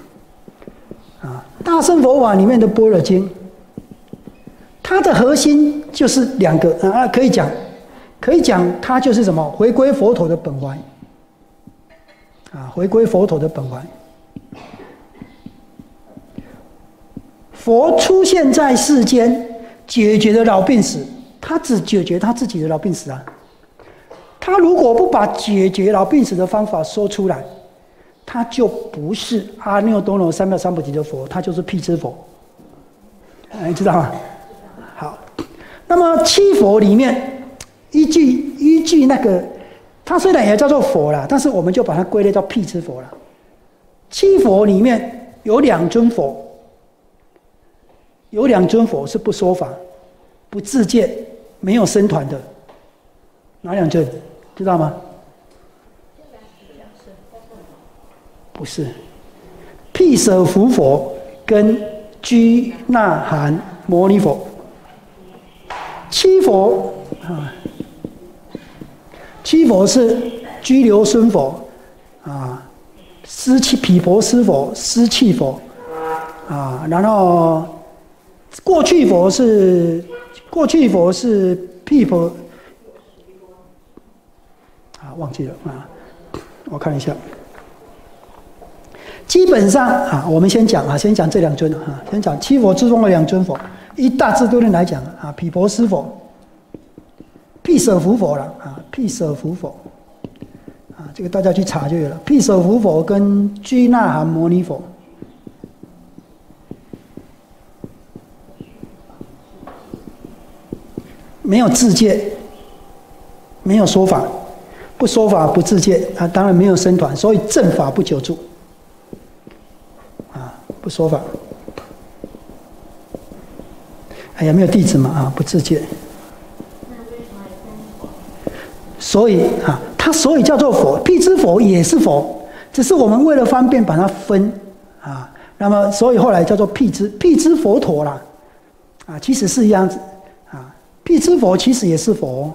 大乘佛法里面的般若经，它的核心就是2个可以讲它就是什么？回归佛陀的本怀回归佛陀的本怀。佛出现在世间，解决了老病死，他只解决他自己的老病死他如果不把解决老病死的方法说出来，他就不是阿耨多罗三藐三菩提的佛，他就是辟支佛。你知道吗？好，那么七佛里面，依据那个，它虽然也叫做佛啦，但是我们就把它归类到辟支佛了。七佛里面有2尊佛， 有2尊佛是不说法、不自见、没有僧团的，哪2尊？知道吗？不是，毗舍浮佛跟居那含摩尼佛。七佛啊，七佛是居留孙佛啊，毗婆尸佛、尸弃佛啊，然后过去佛是毗婆啊，忘记了啊，我看一下。基本上啊，我们先讲这2尊啊，先讲七佛之中的2尊佛。以大智度论来讲啊，毗婆尸佛、毗舍浮佛了啊，毗舍浮佛啊，这个大家去查就有了。毗舍浮佛跟居那含摩尼佛，没有自戒，没有说法，不说法不自戒啊，当然没有僧团，所以正法不久住啊，不说法。哎呀，没有弟子嘛啊，不自戒。所以啊，它所以叫做佛，辟支佛也是佛，只是我们为了方便把它分啊，那么所以后来叫做辟支佛陀啦，啊，其实是一样子啊，辟支佛其实也是佛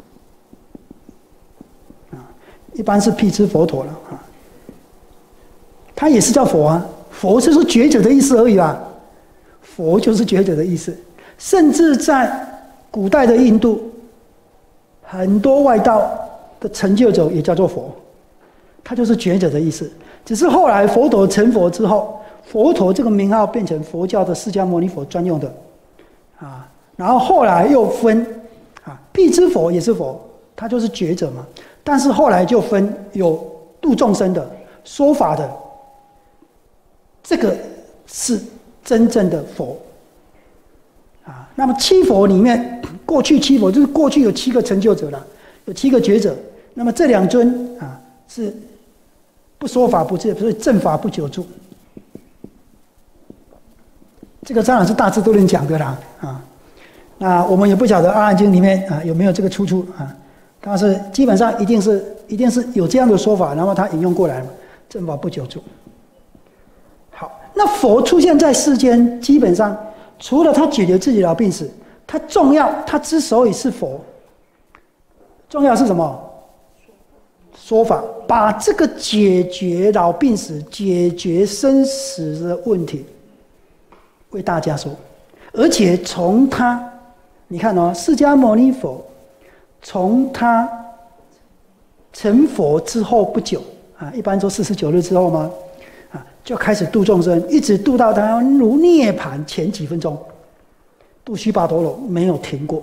啊，一般是辟支佛陀了啊，它也是叫佛啊，佛就是觉者的意思而已啦，佛就是觉者的意思。甚至在古代的印度，很多外道的成就者也叫做佛，他就是觉者的意思。只是后来佛陀成佛之后，佛陀这个名号变成佛教的释迦牟尼佛专用的啊。然后后来又分啊，辟支佛也是佛，他就是觉者嘛。但是后来就分有度众生的、说法的，这个是真正的佛。啊，那么七佛里面，过去七佛就是过去有7个成就者了，有7个觉者。那么这2尊啊是不说法不自，所以正法不久住。这个当然是大智度论讲的啦啊。那我们也不晓得《阿含经》里面啊有没有这个出处啊，但是基本上一定是有这样的说法，然后他引用过来嘛，正法不久住。好，那佛出现在世间，基本上。除了他解决自己的老病死，他重要，他之所以是佛，重要是什么？说法，把这个解决老病死、解决生死的问题为大家说，而且从他，你看哦，释迦牟尼佛从他成佛之后不久啊，一般说49日之后吗？就开始度众生，一直度到他入涅槃前几分钟，度须跋陀罗没有停过。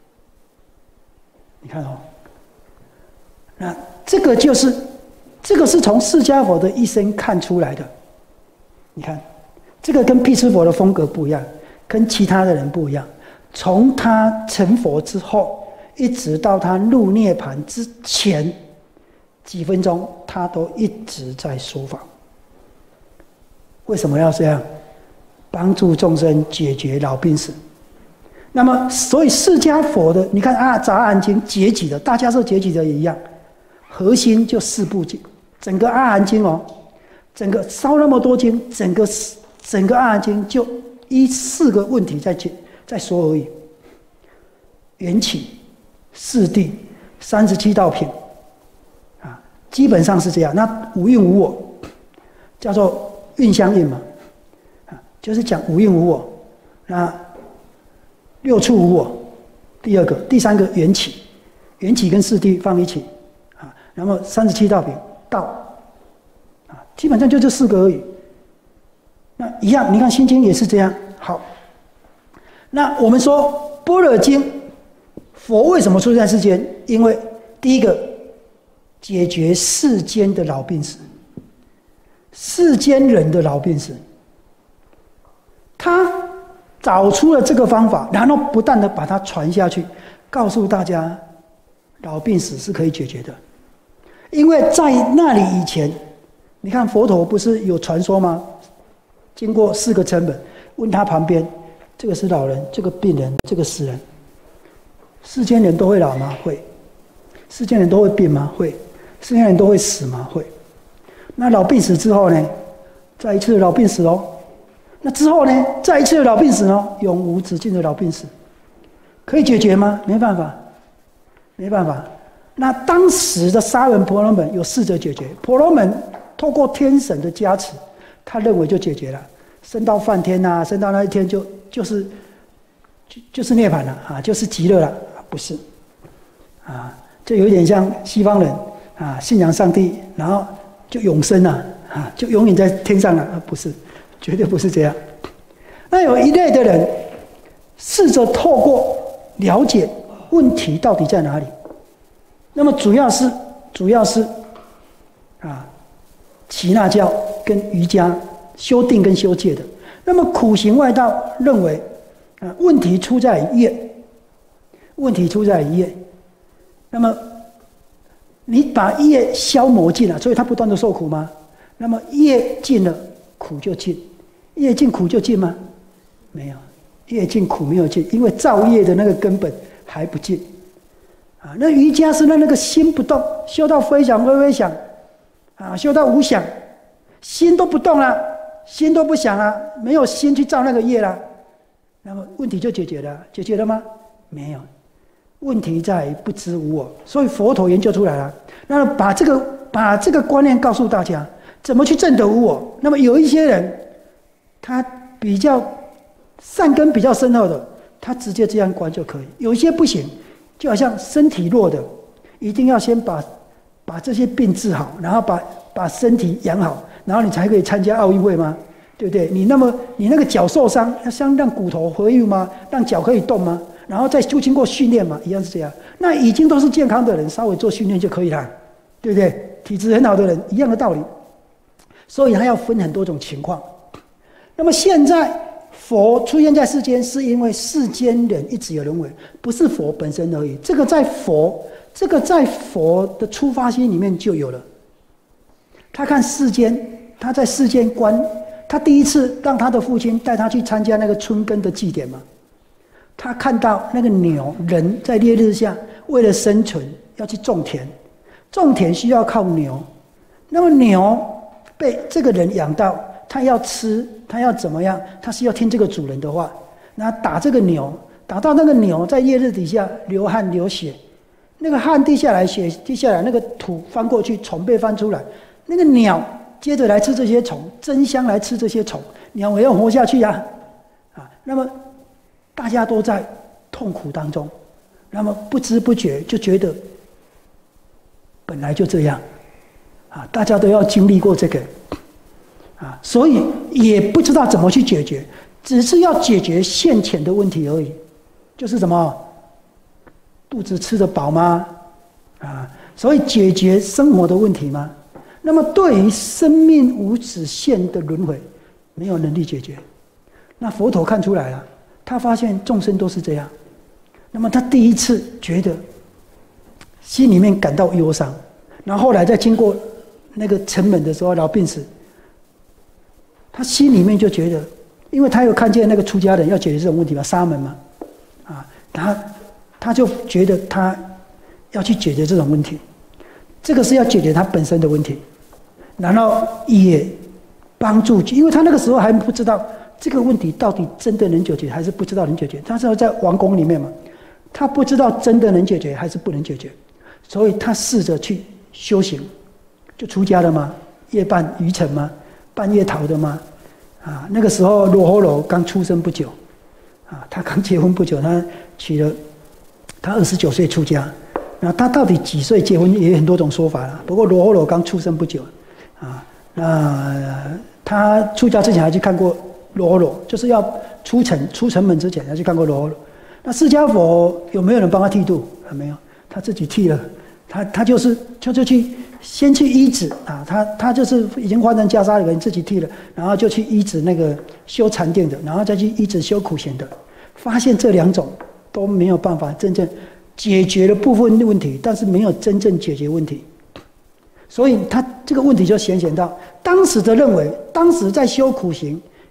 你看哦，那这个是从释迦佛的一生看出来的。你看，这个跟辟支佛的风格不一样，跟其他的人不一样。从他成佛之后，一直到他入涅槃之前几分钟，他都一直在说法。为什么要这样？帮助众生解决老病死。那么，所以释迦佛的，你看啊，《杂含经》解己的，大家说解己的也一样，核心就4部经，整个《阿含经》哦，整个烧那么多经，整个《阿含经》就依4个问题在说而已：缘起、四谛、37道品，啊，基本上是这样。那无蕴无我，叫做蕴相应嘛，啊，就是讲无蕴无我。那6处无我，第2个，第3个缘起，缘起跟四谛放一起，啊，然后37道品道，啊，基本上就这4个而已。那一样，你看《心经》也是这样。好，那我们说《般若经》，佛为什么出现在世间？因为第一个，解决世间的老病死。世间人的老病死，他找出了这个方法，然后不断的把它传下去，告诉大家老病死是可以解决的。因为在那里以前，你看佛陀不是有传说吗？经过4个成本，问他旁边这个是老人，这个病人，这个死人。世间人都会老吗？会。世间人都会病吗？会。世间人都会死吗？会。那老病死之后呢？再一次的老病死哦。那之后呢？再一次的老病死哦，永无止境的老病死，可以解决吗？没办法，没办法。那当时的沙文婆罗门有试着解决，婆罗门透过天神的加持，他认为就解决了，升到梵天啊，升到那一天就是涅槃了啊，就是极乐了，不是啊，就有点像西方人啊，信仰上帝，然后就永生了啊，就永远在天上了，不是，绝对不是这样。那有一类的人试着透过了解问题到底在哪里。那么主要是耆那教跟瑜伽修定跟修戒的。那么苦行外道认为，问题出在于业，问题出在于业。那么你把业消磨尽了，所以他不断的受苦吗？那么业尽了，苦就尽。业尽苦就尽吗？没有，业尽苦没有尽，因为造业的那个根本还不尽。那瑜伽是让那个心不动，修到非想非非想，修到无想，心都不动了，心都不想了，没有心去造那个业了，那么问题就解决了，解决了吗？没有，问题在于不知无我，所以佛陀研究出来了，那把这个观念告诉大家，怎么去证得无我。那么有一些人，他比较善根比较深厚的，他直接这样观就可以；有一些不行。就好像身体弱的，一定要先把这些病治好，然后把身体养好，然后你才可以参加奥运会吗？对不对？你那个脚受伤，要先让骨头恢复吗？让脚可以动吗？然后再就经过训练嘛，一样是这样。那已经都是健康的人，稍微做训练就可以了，对不对？体质很好的人，一样的道理。所以他要分很多种情况。那么现在。佛出现在世间，是因为世间人一直有轮回，不是佛本身而已。这个在佛的出发心里面就有了。他看世间，他在世间观，他第一次让他的父亲带他去参加那个春耕的祭典嘛。他看到那个人在烈日下，为了生存要去种田，种田需要靠牛，那么牛被这个人养到。他要吃，他要怎么样？他是要听这个主人的话。那打这个牛，打到那个牛在烈日底下流汗流血，那个汗滴下来，血滴下来，那个土翻过去，虫被翻出来，那个鸟接着来吃这些虫，争相来吃这些虫，鸟也要活下去啊！那么大家都在痛苦当中，那么不知不觉就觉得本来就这样，大家都要经历过这个。所以也不知道怎么去解决，只是要解决现前的问题而已，就是什么肚子吃得饱吗？所以解决生活的问题吗？那么对于生命无止限的轮回，没有能力解决。那佛陀看出来了，他发现众生都是这样，那么他第一次觉得心里面感到忧伤，然后后来再经过那个沉闷的时候，老病死。他心里面就觉得，因为他有看见那个出家人要解决这种问题嘛，沙门嘛，他就觉得他要去解决这种问题，这个是要解决他本身的问题，然后也帮助，因为他那个时候还不知道这个问题到底真的能解决还是不知道能解决，他是在王宫里面嘛，他不知道真的能解决还是不能解决，所以他试着去修行，就出家了嘛，夜半愚城嘛。半夜逃的吗？那个时候罗睺罗刚出生不久，他刚结婚不久，他29岁出家，那他到底几岁结婚也有很多种说法了。不过罗睺罗刚出生不久，那他出家之前还去看过罗睺罗，就是要出城门之前还去看过罗睺罗。那释迦佛有没有人帮他剃度？没有，他自己剃了，他就去。先去医治他就是已经换成袈裟的人自己剃了，然后就去医治那个修禅定的，然后再去医治修苦行的，发现这两种都没有办法真正解决了部分问题，但是没有真正解决问题，所以他这个问题就显现到当时的认为，当时在修苦行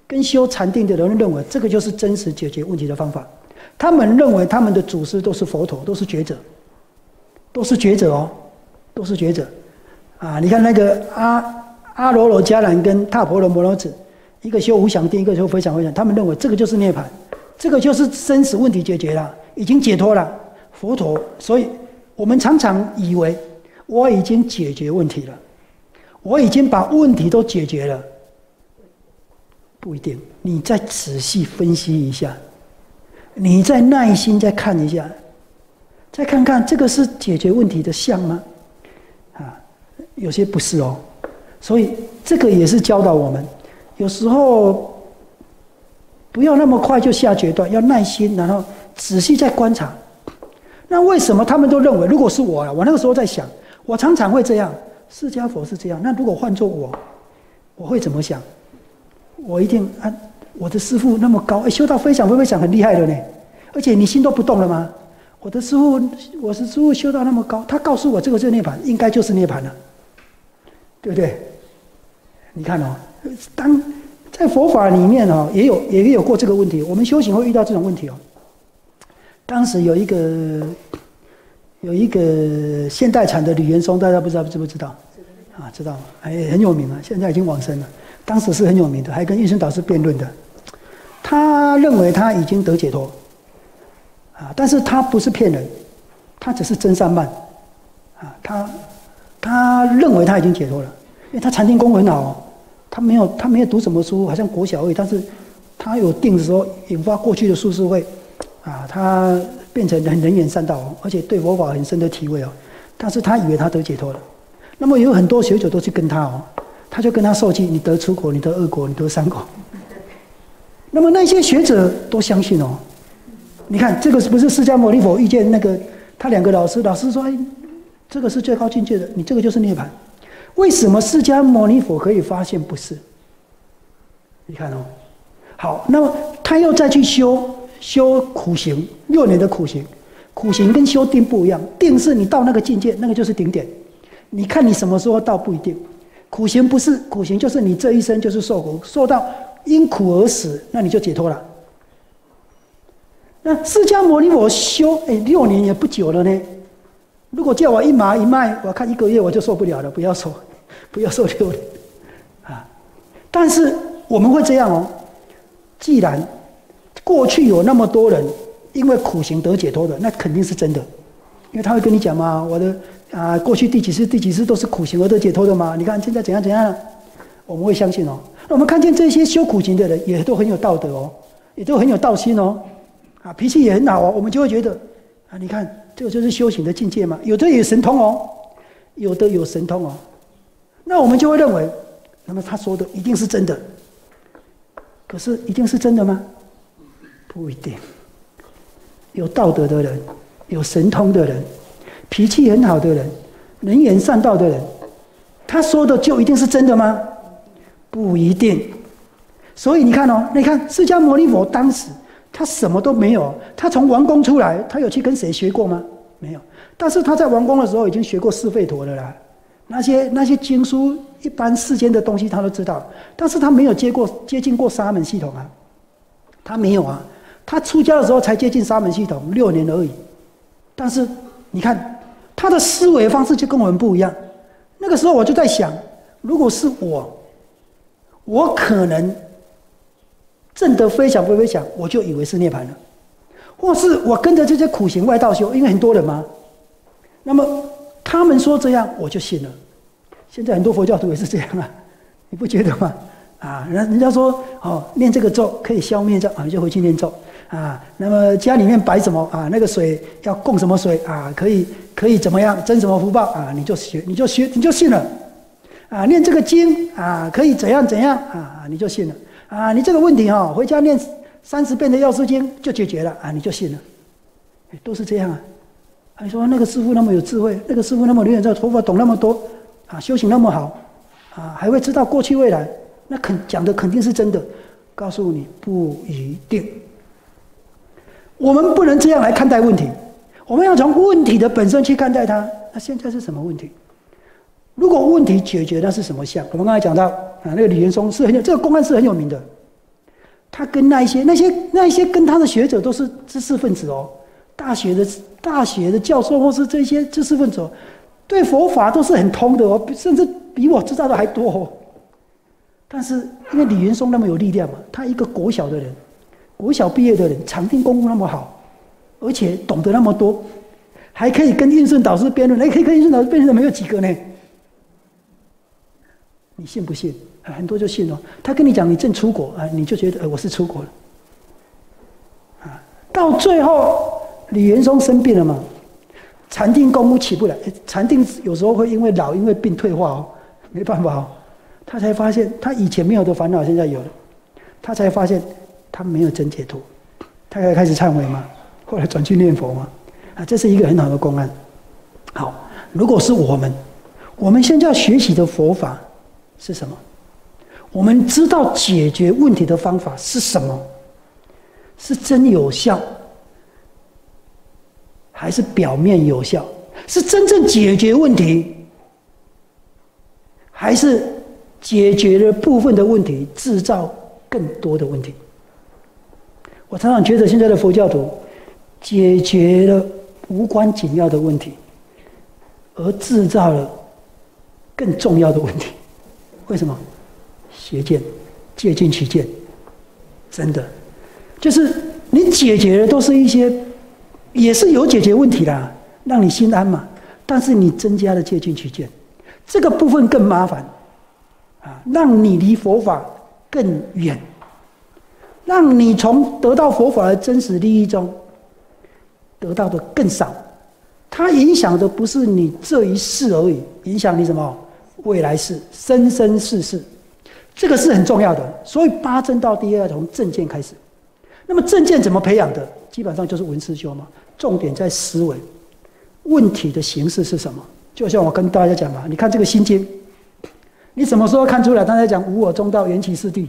跟修禅定的人认为这个就是真实解决问题的方法。他们认为他们的祖师都是佛陀，都是觉者，都是觉者哦，都是觉者。啊，你看那个阿罗罗迦兰跟塔婆罗摩罗子，一个修无想定，一个修非想非想，他们认为这个就是涅槃，这个就是生死问题解决了，已经解脱了。佛陀，所以我们常常以为我已经解决问题了，我已经把问题都解决了，不一定。你再仔细分析一下，你再耐心再看一下，再看看这个是解决问题的项吗？啊，有些不是哦。所以这个也是教导我们，有时候不要那么快就下决断，要耐心，然后仔细再观察。那为什么他们都认为，如果是我那个时候在想，我常常会这样，释迦佛是这样，那如果换做我会怎么想？我一定我的师父那么高，修到非想非非想很厉害的呢，而且你心都不动了吗？我的师父修到那么高，他告诉我这个就是涅槃，应该就是涅槃了，对不对？你看哦，当在佛法里面哦，也有过这个问题，我们修行会遇到这种问题哦。当时有一个现代禅的吕元松，大家知不知道？啊，知道吗？很有名啊，现在已经往生了。当时是很有名的，还跟玉生导师辩论的。他认为他已经得解脱，啊，但是他不是骗人，他只是真善慢，啊，他认为他已经解脱了，因为他禅定功很好哦，他没有读什么书，好像国小而已，但是他有定的时候引发过去的术士会，啊，他变成人言善道哦，而且对佛法很深的体会哦，但是他以为他得解脱了，那么有很多学者都去跟他哦。他就跟他受记，你得出果，你得二果，你得三果。那么那些学者都相信哦。你看这个是不是释迦牟尼佛遇见那个他两个老师？老师说：“哎，这个是最高境界的，你这个就是涅槃。”为什么释迦牟尼佛可以发现不是？你看哦，好，那么他又再去修苦行，6年的苦行，苦行跟修定不一样，定是你到那个境界，那个就是顶点。你看你什么时候到不一定。苦行不是，苦行就是你这一生就是受苦，受到因苦而死，那你就解脱了。那释迦牟尼佛修6年也不久了呢。如果叫我一麻一脉，我看1个月我就受不了了，不要受6年啊。但是我们会这样哦，既然过去有那么多人因为苦行得解脱的，那肯定是真的，因为他会跟你讲嘛，我的。过去第几世都是苦行而得解脱的嘛？你看现在怎样，我们会相信哦。那我们看见这些修苦行的人也都很有道德哦，也都很有道心哦，啊，脾气也很好哦，我们就会觉得啊，你看这个就是修行的境界嘛。有的有神通哦，有的有神通哦，那我们就会认为，那么他说的一定是真的。可是一定是真的吗？不一定。有道德的人，有神通的人。脾气很好的人，人言善道的人，他说的就一定是真的吗？不一定。所以你看哦，你看释迦牟尼佛当时他什么都没有，他从王宫出来，他有去跟谁学过吗？没有。但是他在王宫的时候已经学过四吠陀了啦，那些经书，一般世间的东西他都知道，但是他没有接近过沙门系统啊，他没有啊，他出家的时候才接近沙门系统6年而已，但是你看。他的思维方式就跟我们不一样。那个时候我就在想，如果是我可能证得非想非非想，我就以为是涅槃了；或是我跟着这些苦行外道修，因为很多人嘛，那么他们说这样，我就信了。现在很多佛教徒也是这样啊，你不觉得吗？啊，人家说哦，念这个咒可以消灭这，你就回去念咒。啊，那么家里面摆什么啊？那个水要供什么水啊？可以怎么样增什么福报啊？你就信了，啊，念这个经啊，可以怎样啊？你就信了啊？你这个问题哈，回家念30遍的药师经就解决了啊？你就信了，都是这样啊。还说那个师父那么有智慧，那个师父那么了解佛法，懂那么多啊，修行那么好啊，还会知道过去未来，那讲的肯定是真的。告诉你不一定。我们不能这样来看待问题，我们要从问题的本身去看待它。那现在是什么问题？如果问题解决，那是什么相？我们刚才讲到啊，那个李元松是这个公案是很有名的他跟那一些跟他的学者都是知识分子哦，大学的教授或是这些知识分子哦，对佛法都是很通的哦，甚至比我知道的还多哦。但是因为李元松那么有力量嘛，他一个国小的人，国小毕业的人，禅定功夫那么好，而且懂得那么多，还可以跟印顺导师辩论，可以跟印顺导师辩论的没有几个呢。你信不信？很多就信哦。他跟你讲你正出国啊，你就觉得我是出国了。啊，到最后李元松生病了嘛，禅定功夫起不来，禅定有时候会因为老因为病退化哦，没办法哦。他才发现他以前没有的烦恼现在有了，他才发现他没有真解脱，他才开始忏悔嘛，后来转去念佛嘛。啊，这是一个很好的公案。好，如果是我们现在要学习的佛法是什么？我们知道解决问题的方法是什么？是真有效，还是表面有效？是真正解决问题，还是解决了部分的问题，制造更多的问题？我常常觉得现在的佛教徒解决了无关紧要的问题，而制造了更重要的问题。为什么？邪见，借尽其见，真的，就是你解决的都是一些，也是有解决问题啦，让你心安嘛。但是你增加了借尽其见，这个部分更麻烦，啊，让你离佛法更远，让你从得到佛法的真实利益中得到的更少。它影响的不是你这一世而已，影响你什么？未来世，生生世世。这个是很重要的，所以八正道第一要从正见开始。那么正见怎么培养的？基本上就是闻思修嘛，重点在思维，问题的形式是什么？就像我跟大家讲嘛，你看这个心经，你什么时候看出来？他在讲无我中道，缘起四谛。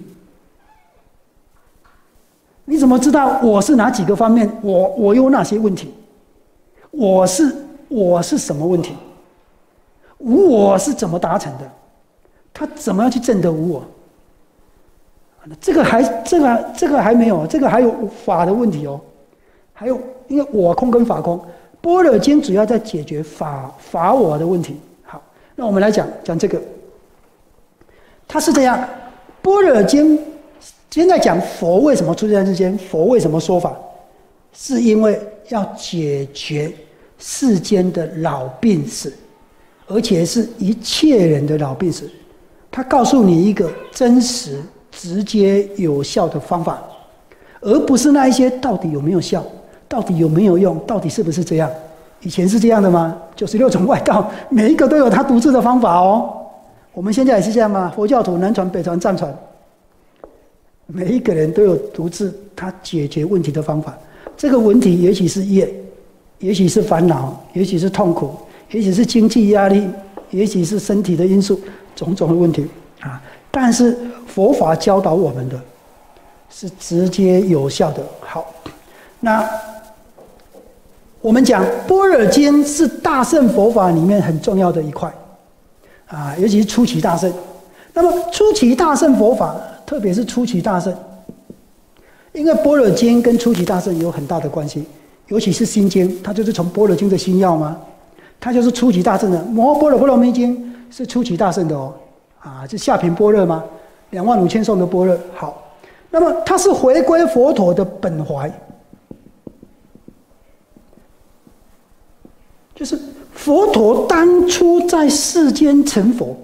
你怎么知道我是哪几个方面？我有哪些问题？我是什么问题？无我是怎么达成的？他怎么样去证得无我？这个还没有，这个还有法的问题哦。还有，因为我空跟法空，般若经主要在解决法我的问题。好，那我们来讲这个。它是这样，般若经现在讲佛为什么出现在世间，佛为什么说法，是因为要解决世间的老病死，而且是一切人的老病死。他告诉你一个真实、直接、有效的方法，而不是那一些到底有没有效，到底有没有用，到底是不是这样？以前是这样的吗？96种外道，每一个都有他独自的方法哦。我们现在也是这样吗？佛教徒南传、北传、藏传，每一个人都有独自他解决问题的方法。这个问题也许是业，也许是烦恼，也许是痛苦，也许是经济压力，也许是身体的因素。种种的问题啊，但是佛法教导我们的是直接有效的。好，那我们讲般若经是大乘佛法里面很重要的一块啊，尤其是初期大乘。那么初期大乘佛法，特别是初期大乘，因为般若经跟初期大乘有很大的关系，尤其是心经，它就是从般若经的心要嘛，它就是初期大乘的。摩诃般若波罗蜜经是初期大乘的哦，啊，就下品般若吗？25000颂的般若。好，那么它是回归佛陀的本怀，就是佛陀当初在世间成佛，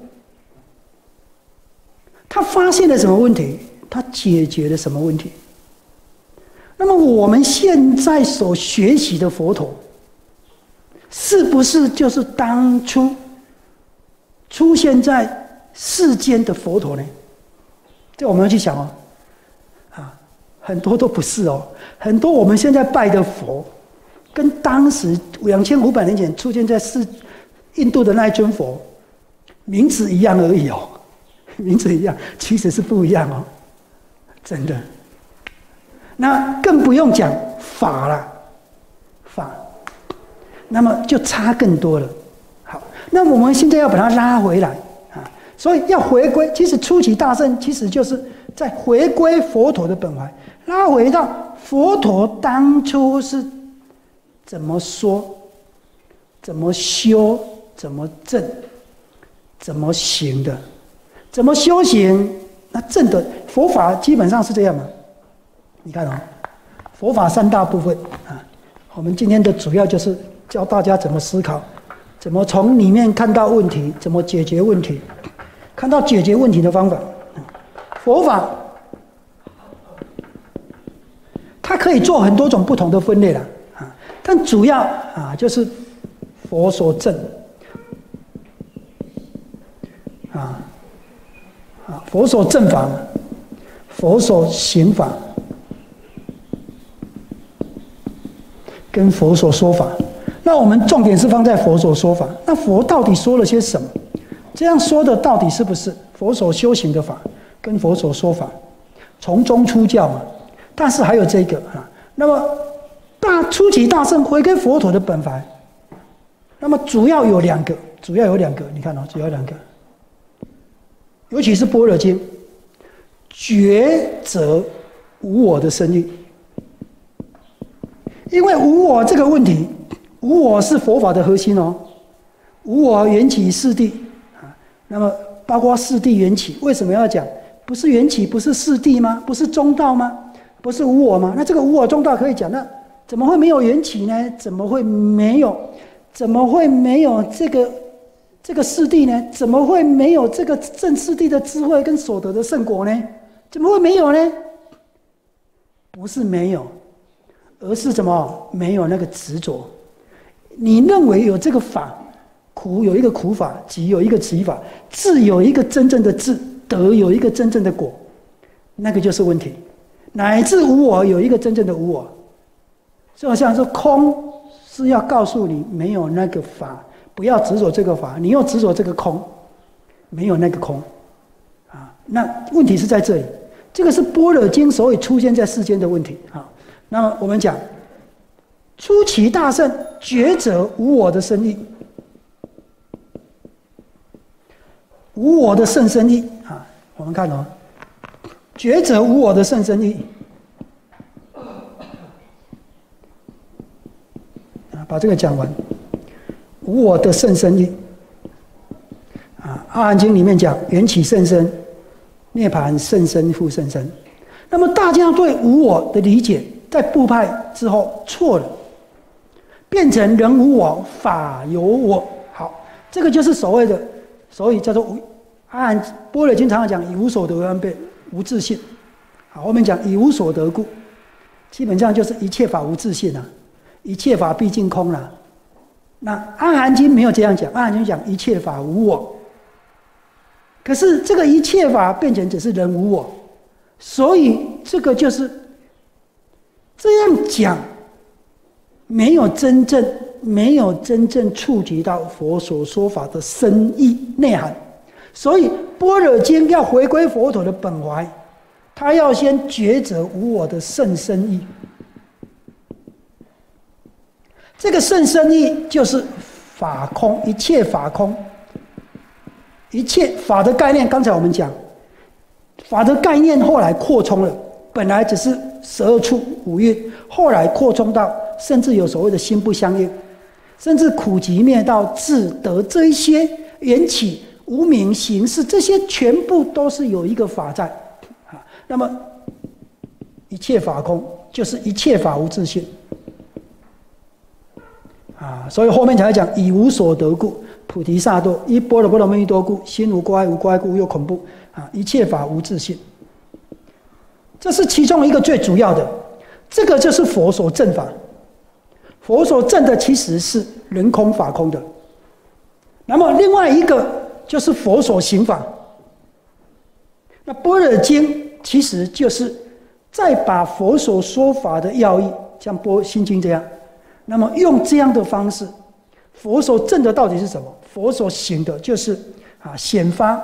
他发现了什么问题？他解决了什么问题？那么我们现在所学习的佛陀，是不是就是当初出现在世间的佛陀呢？这我们要去想哦。啊，很多都不是哦。很多我们现在拜的佛，跟当时2500年前出现在印度的那一尊佛，名字一样而已哦，名字一样，其实是不一样哦，真的。那更不用讲法了，法，那么就差更多了。好，那我们现在要把它拉回来啊，所以要回归。其实初期大乘其实就是再回归佛陀的本怀，拉回到佛陀当初是怎么说、怎么修、怎么证、怎么行的，怎么修行？那证的佛法基本上是这样嘛？你看哦，佛法3大部分啊，我们今天的主要就是教大家怎么思考，怎么从里面看到问题，怎么解决问题，看到解决问题的方法。佛法它可以做很多种不同的分类了啊，但主要啊就是佛所证佛所证法，佛所行法，跟佛所说法。那我们重点是放在佛所说法。那佛到底说了些什么？这样说的到底是不是佛所修行的法，跟佛所说法？从中出教嘛。但是还有这个啊，那么初期大圣回归佛陀的本怀，那么主要有两个，你看哦，主要2个，尤其是般若经，抉择无我的深意。因为无我这个问题，无我是佛法的核心哦。无我缘起四谛啊，那么包括四谛缘起，为什么要讲？不是缘起，不是四谛吗？不是中道吗？不是无我吗？那这个无我中道可以讲，那怎么会没有缘起呢？怎么会没有这个四谛呢？怎么会没有这个正四谛的智慧跟所得的圣果呢？怎么会没有呢？不是没有，而是怎么没有那个执着？你认为有这个法，苦有一个苦法，集有一个集法，智有一个真正的智，得有一个真正的果，那个就是问题。乃至无我有一个真正的无我，就好像说空是要告诉你没有那个法，不要执着这个法，你又执着这个空，没有那个空啊。那问题是在这里，这个是般若经所以出现在世间的问题啊。那么我们讲初期大圣抉择无我的深意，无我的甚深意啊。我们看哦，抉择无我的甚深意啊，把这个讲完。无我的甚深意啊，《阿含经》里面讲缘起甚深，涅槃甚深复甚深。那么大家对无我的理解，在部派之后错了，变成人无我，法有我。好，这个就是所以叫做阿含般若经常讲以无所得为安备，无自性。好，后面讲以无所得故，基本上就是一切法无自性啊，一切法毕竟空了。那阿含经没有这样讲，阿含经讲一切法无我。可是这个一切法变成只是人无我，所以这个就是这样讲，没有真正触及到佛所说法的深意内涵。所以般若经要回归佛陀的本怀，他要先抉择无我的甚深意。这个甚深意就是法空，一切法空，一切法的概念。刚才我们讲，法的概念后来扩充了，本来只是12处5蕴，后来扩充到甚至有所谓的心不相应，甚至苦集灭道智得这一些缘起无明行识，这些全部都是有一个法在啊。那么一切法空就是一切法无自性啊，所以后面才会讲以无所得故，菩提萨埵，依般若波罗蜜多故，心无挂碍，无挂碍故又恐怖啊！一切法无自性，这是其中一个最主要的。这个就是佛所证法，佛所证的其实是人空法空的。那么另外一个就是佛所行法。那般若经其实就是再把佛所说法的要义，像《心经》这样。那么用这样的方式，佛所证的到底是什么？佛所行的就是显发。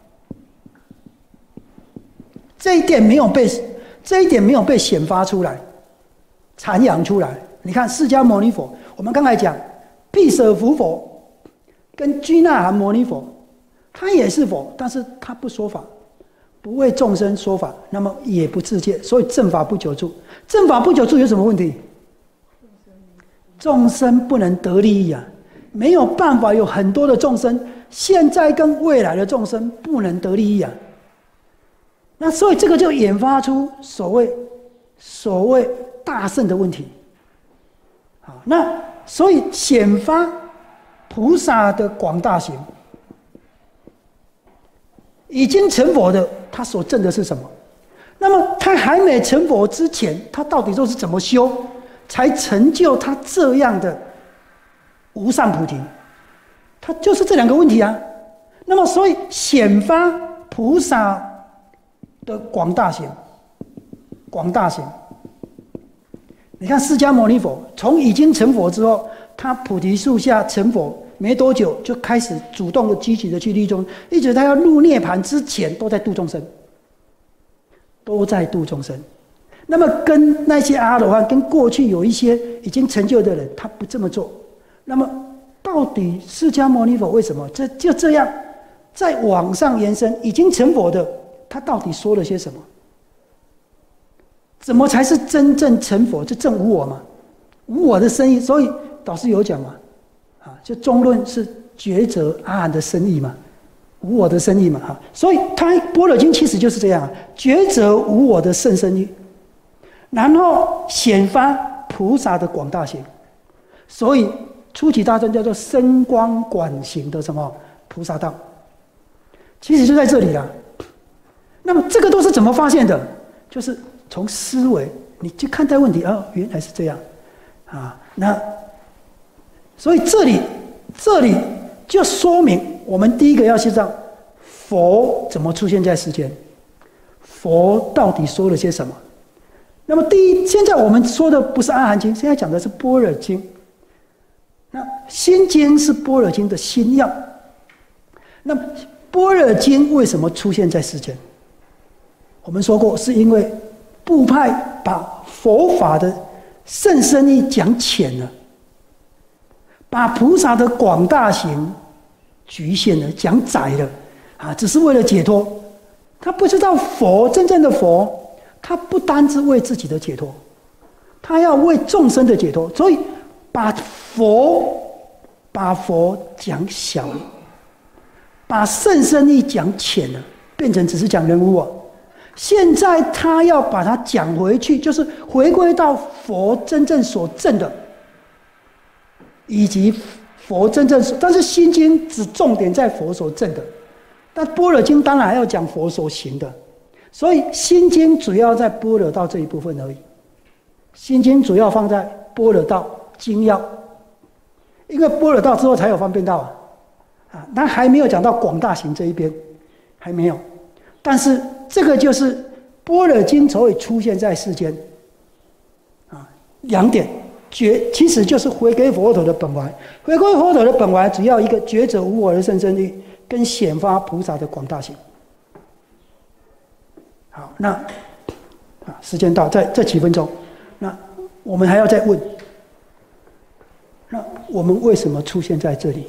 这一点没有被显发出来，阐扬出来。你看释迦牟尼佛，我们刚才讲毗舍浮佛跟居那含牟尼佛，他也是佛，但是他不说法， 不为众生说法，那么也不自戒，所以正法不久住。正法不久住有什么问题？众生不能得利益啊，没有办法有很多的众生，现在跟未来的众生不能得利益啊。那所以这个就引发出所谓大圣的问题。好，那所以显发菩萨的广大行，已经成佛的，他所证的是什么？那么他还没成佛之前，他到底都是怎么修，才成就他这样的无上菩提？他就是这两个问题啊。那么所以显发菩萨的广大行，你看释迦牟尼佛从已经成佛之后，他菩提树下成佛没多久，就开始主动的积极的去利众，一直他要入涅槃之前都在度众生，那么跟那些阿罗汉，跟过去有一些已经成就的人，他不这么做。那么到底释迦牟尼佛为什么就这样再往上延伸，已经成佛的他到底说了些什么？怎么才是真正成佛？就证无我嘛，无我的深意。所以导师有讲嘛，就中论是抉择阿含的深意嘛，无我的深意嘛，所以他般若经其实就是这样，抉择无我的甚深意，然后显发菩萨的广大行，所以初期大乘叫做深光广行的什么菩萨道，其实就在这里了。那么这个都是怎么发现的？就是从思维，你去看待问题，原来是这样，那所以这里就说明我们第一个要知道佛怎么出现在世间，佛到底说了些什么。那么现在我们说的不是阿含经，现在讲的是般若经。那心经是般若经的心要。那般若经为什么出现在世间？我们说过，是因为部派把佛法的甚深意讲浅了，把菩萨的广大行局限了，讲窄了，只是为了解脱。他不知道真正的佛，他不单是为自己的解脱，他要为众生的解脱，所以把佛讲小了，把甚深意讲浅了，变成只是讲人无我。现在他要把它讲回去，就是回归到佛真正所证的，以及佛真正但是心经只重点在佛所证的，但般若经当然还要讲佛所行的，所以心经主要在般若道这一部分而已。心经主要放在般若道经要，因为般若道之后才有方便道那还没有讲到广大行这一边，还没有。但是这个就是般若经所以出现在世间两点，其实就是回归佛陀的本怀。回归佛陀的本怀，只要一个抉择无我的甚深意，跟显发菩萨的广大行。好，那时间到，在这几分钟，那我们还要再问：那我们为什么出现在这里？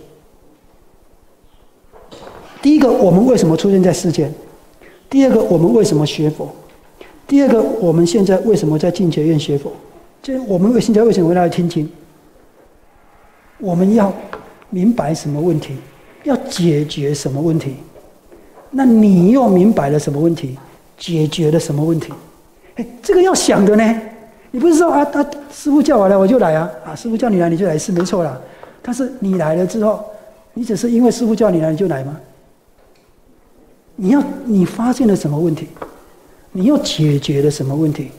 第一个，我们为什么出现在世间？第二个，我们为什么学佛？第二个，我们现在为什么在净觉院学佛？就我们现在为什么会来听经？我们要明白什么问题？要解决什么问题？那你又明白了什么问题？解决了什么问题？这个要想的呢。你不是说师父叫我来我就来师父叫你来你就来是没错啦。但是你来了之后，你只是因为师父叫你来你就来吗？你发现了什么问题？你又解决了什么问题？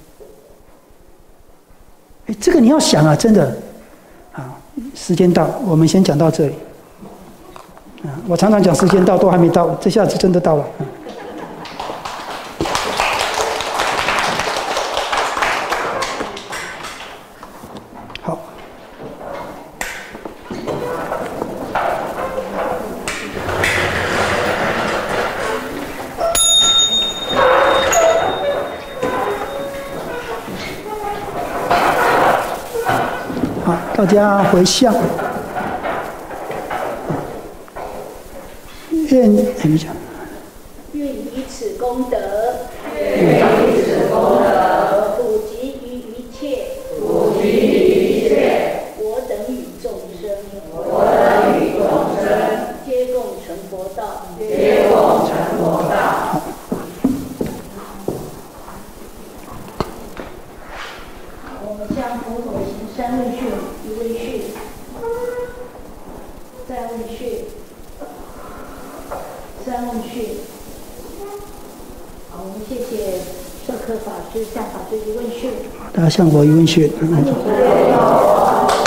这个你要想真的。时间到，我们先讲到这里。我常常讲时间到，都还没到，这下子真的到了。好。大家回向， 愿以此功德，普及于一切，我等与众生，皆共成佛道，我们向佛陀行三问讯，一问讯，再问讯，三问讯。好，我们谢谢授课法师向法师一问讯。 大家向我一问讯。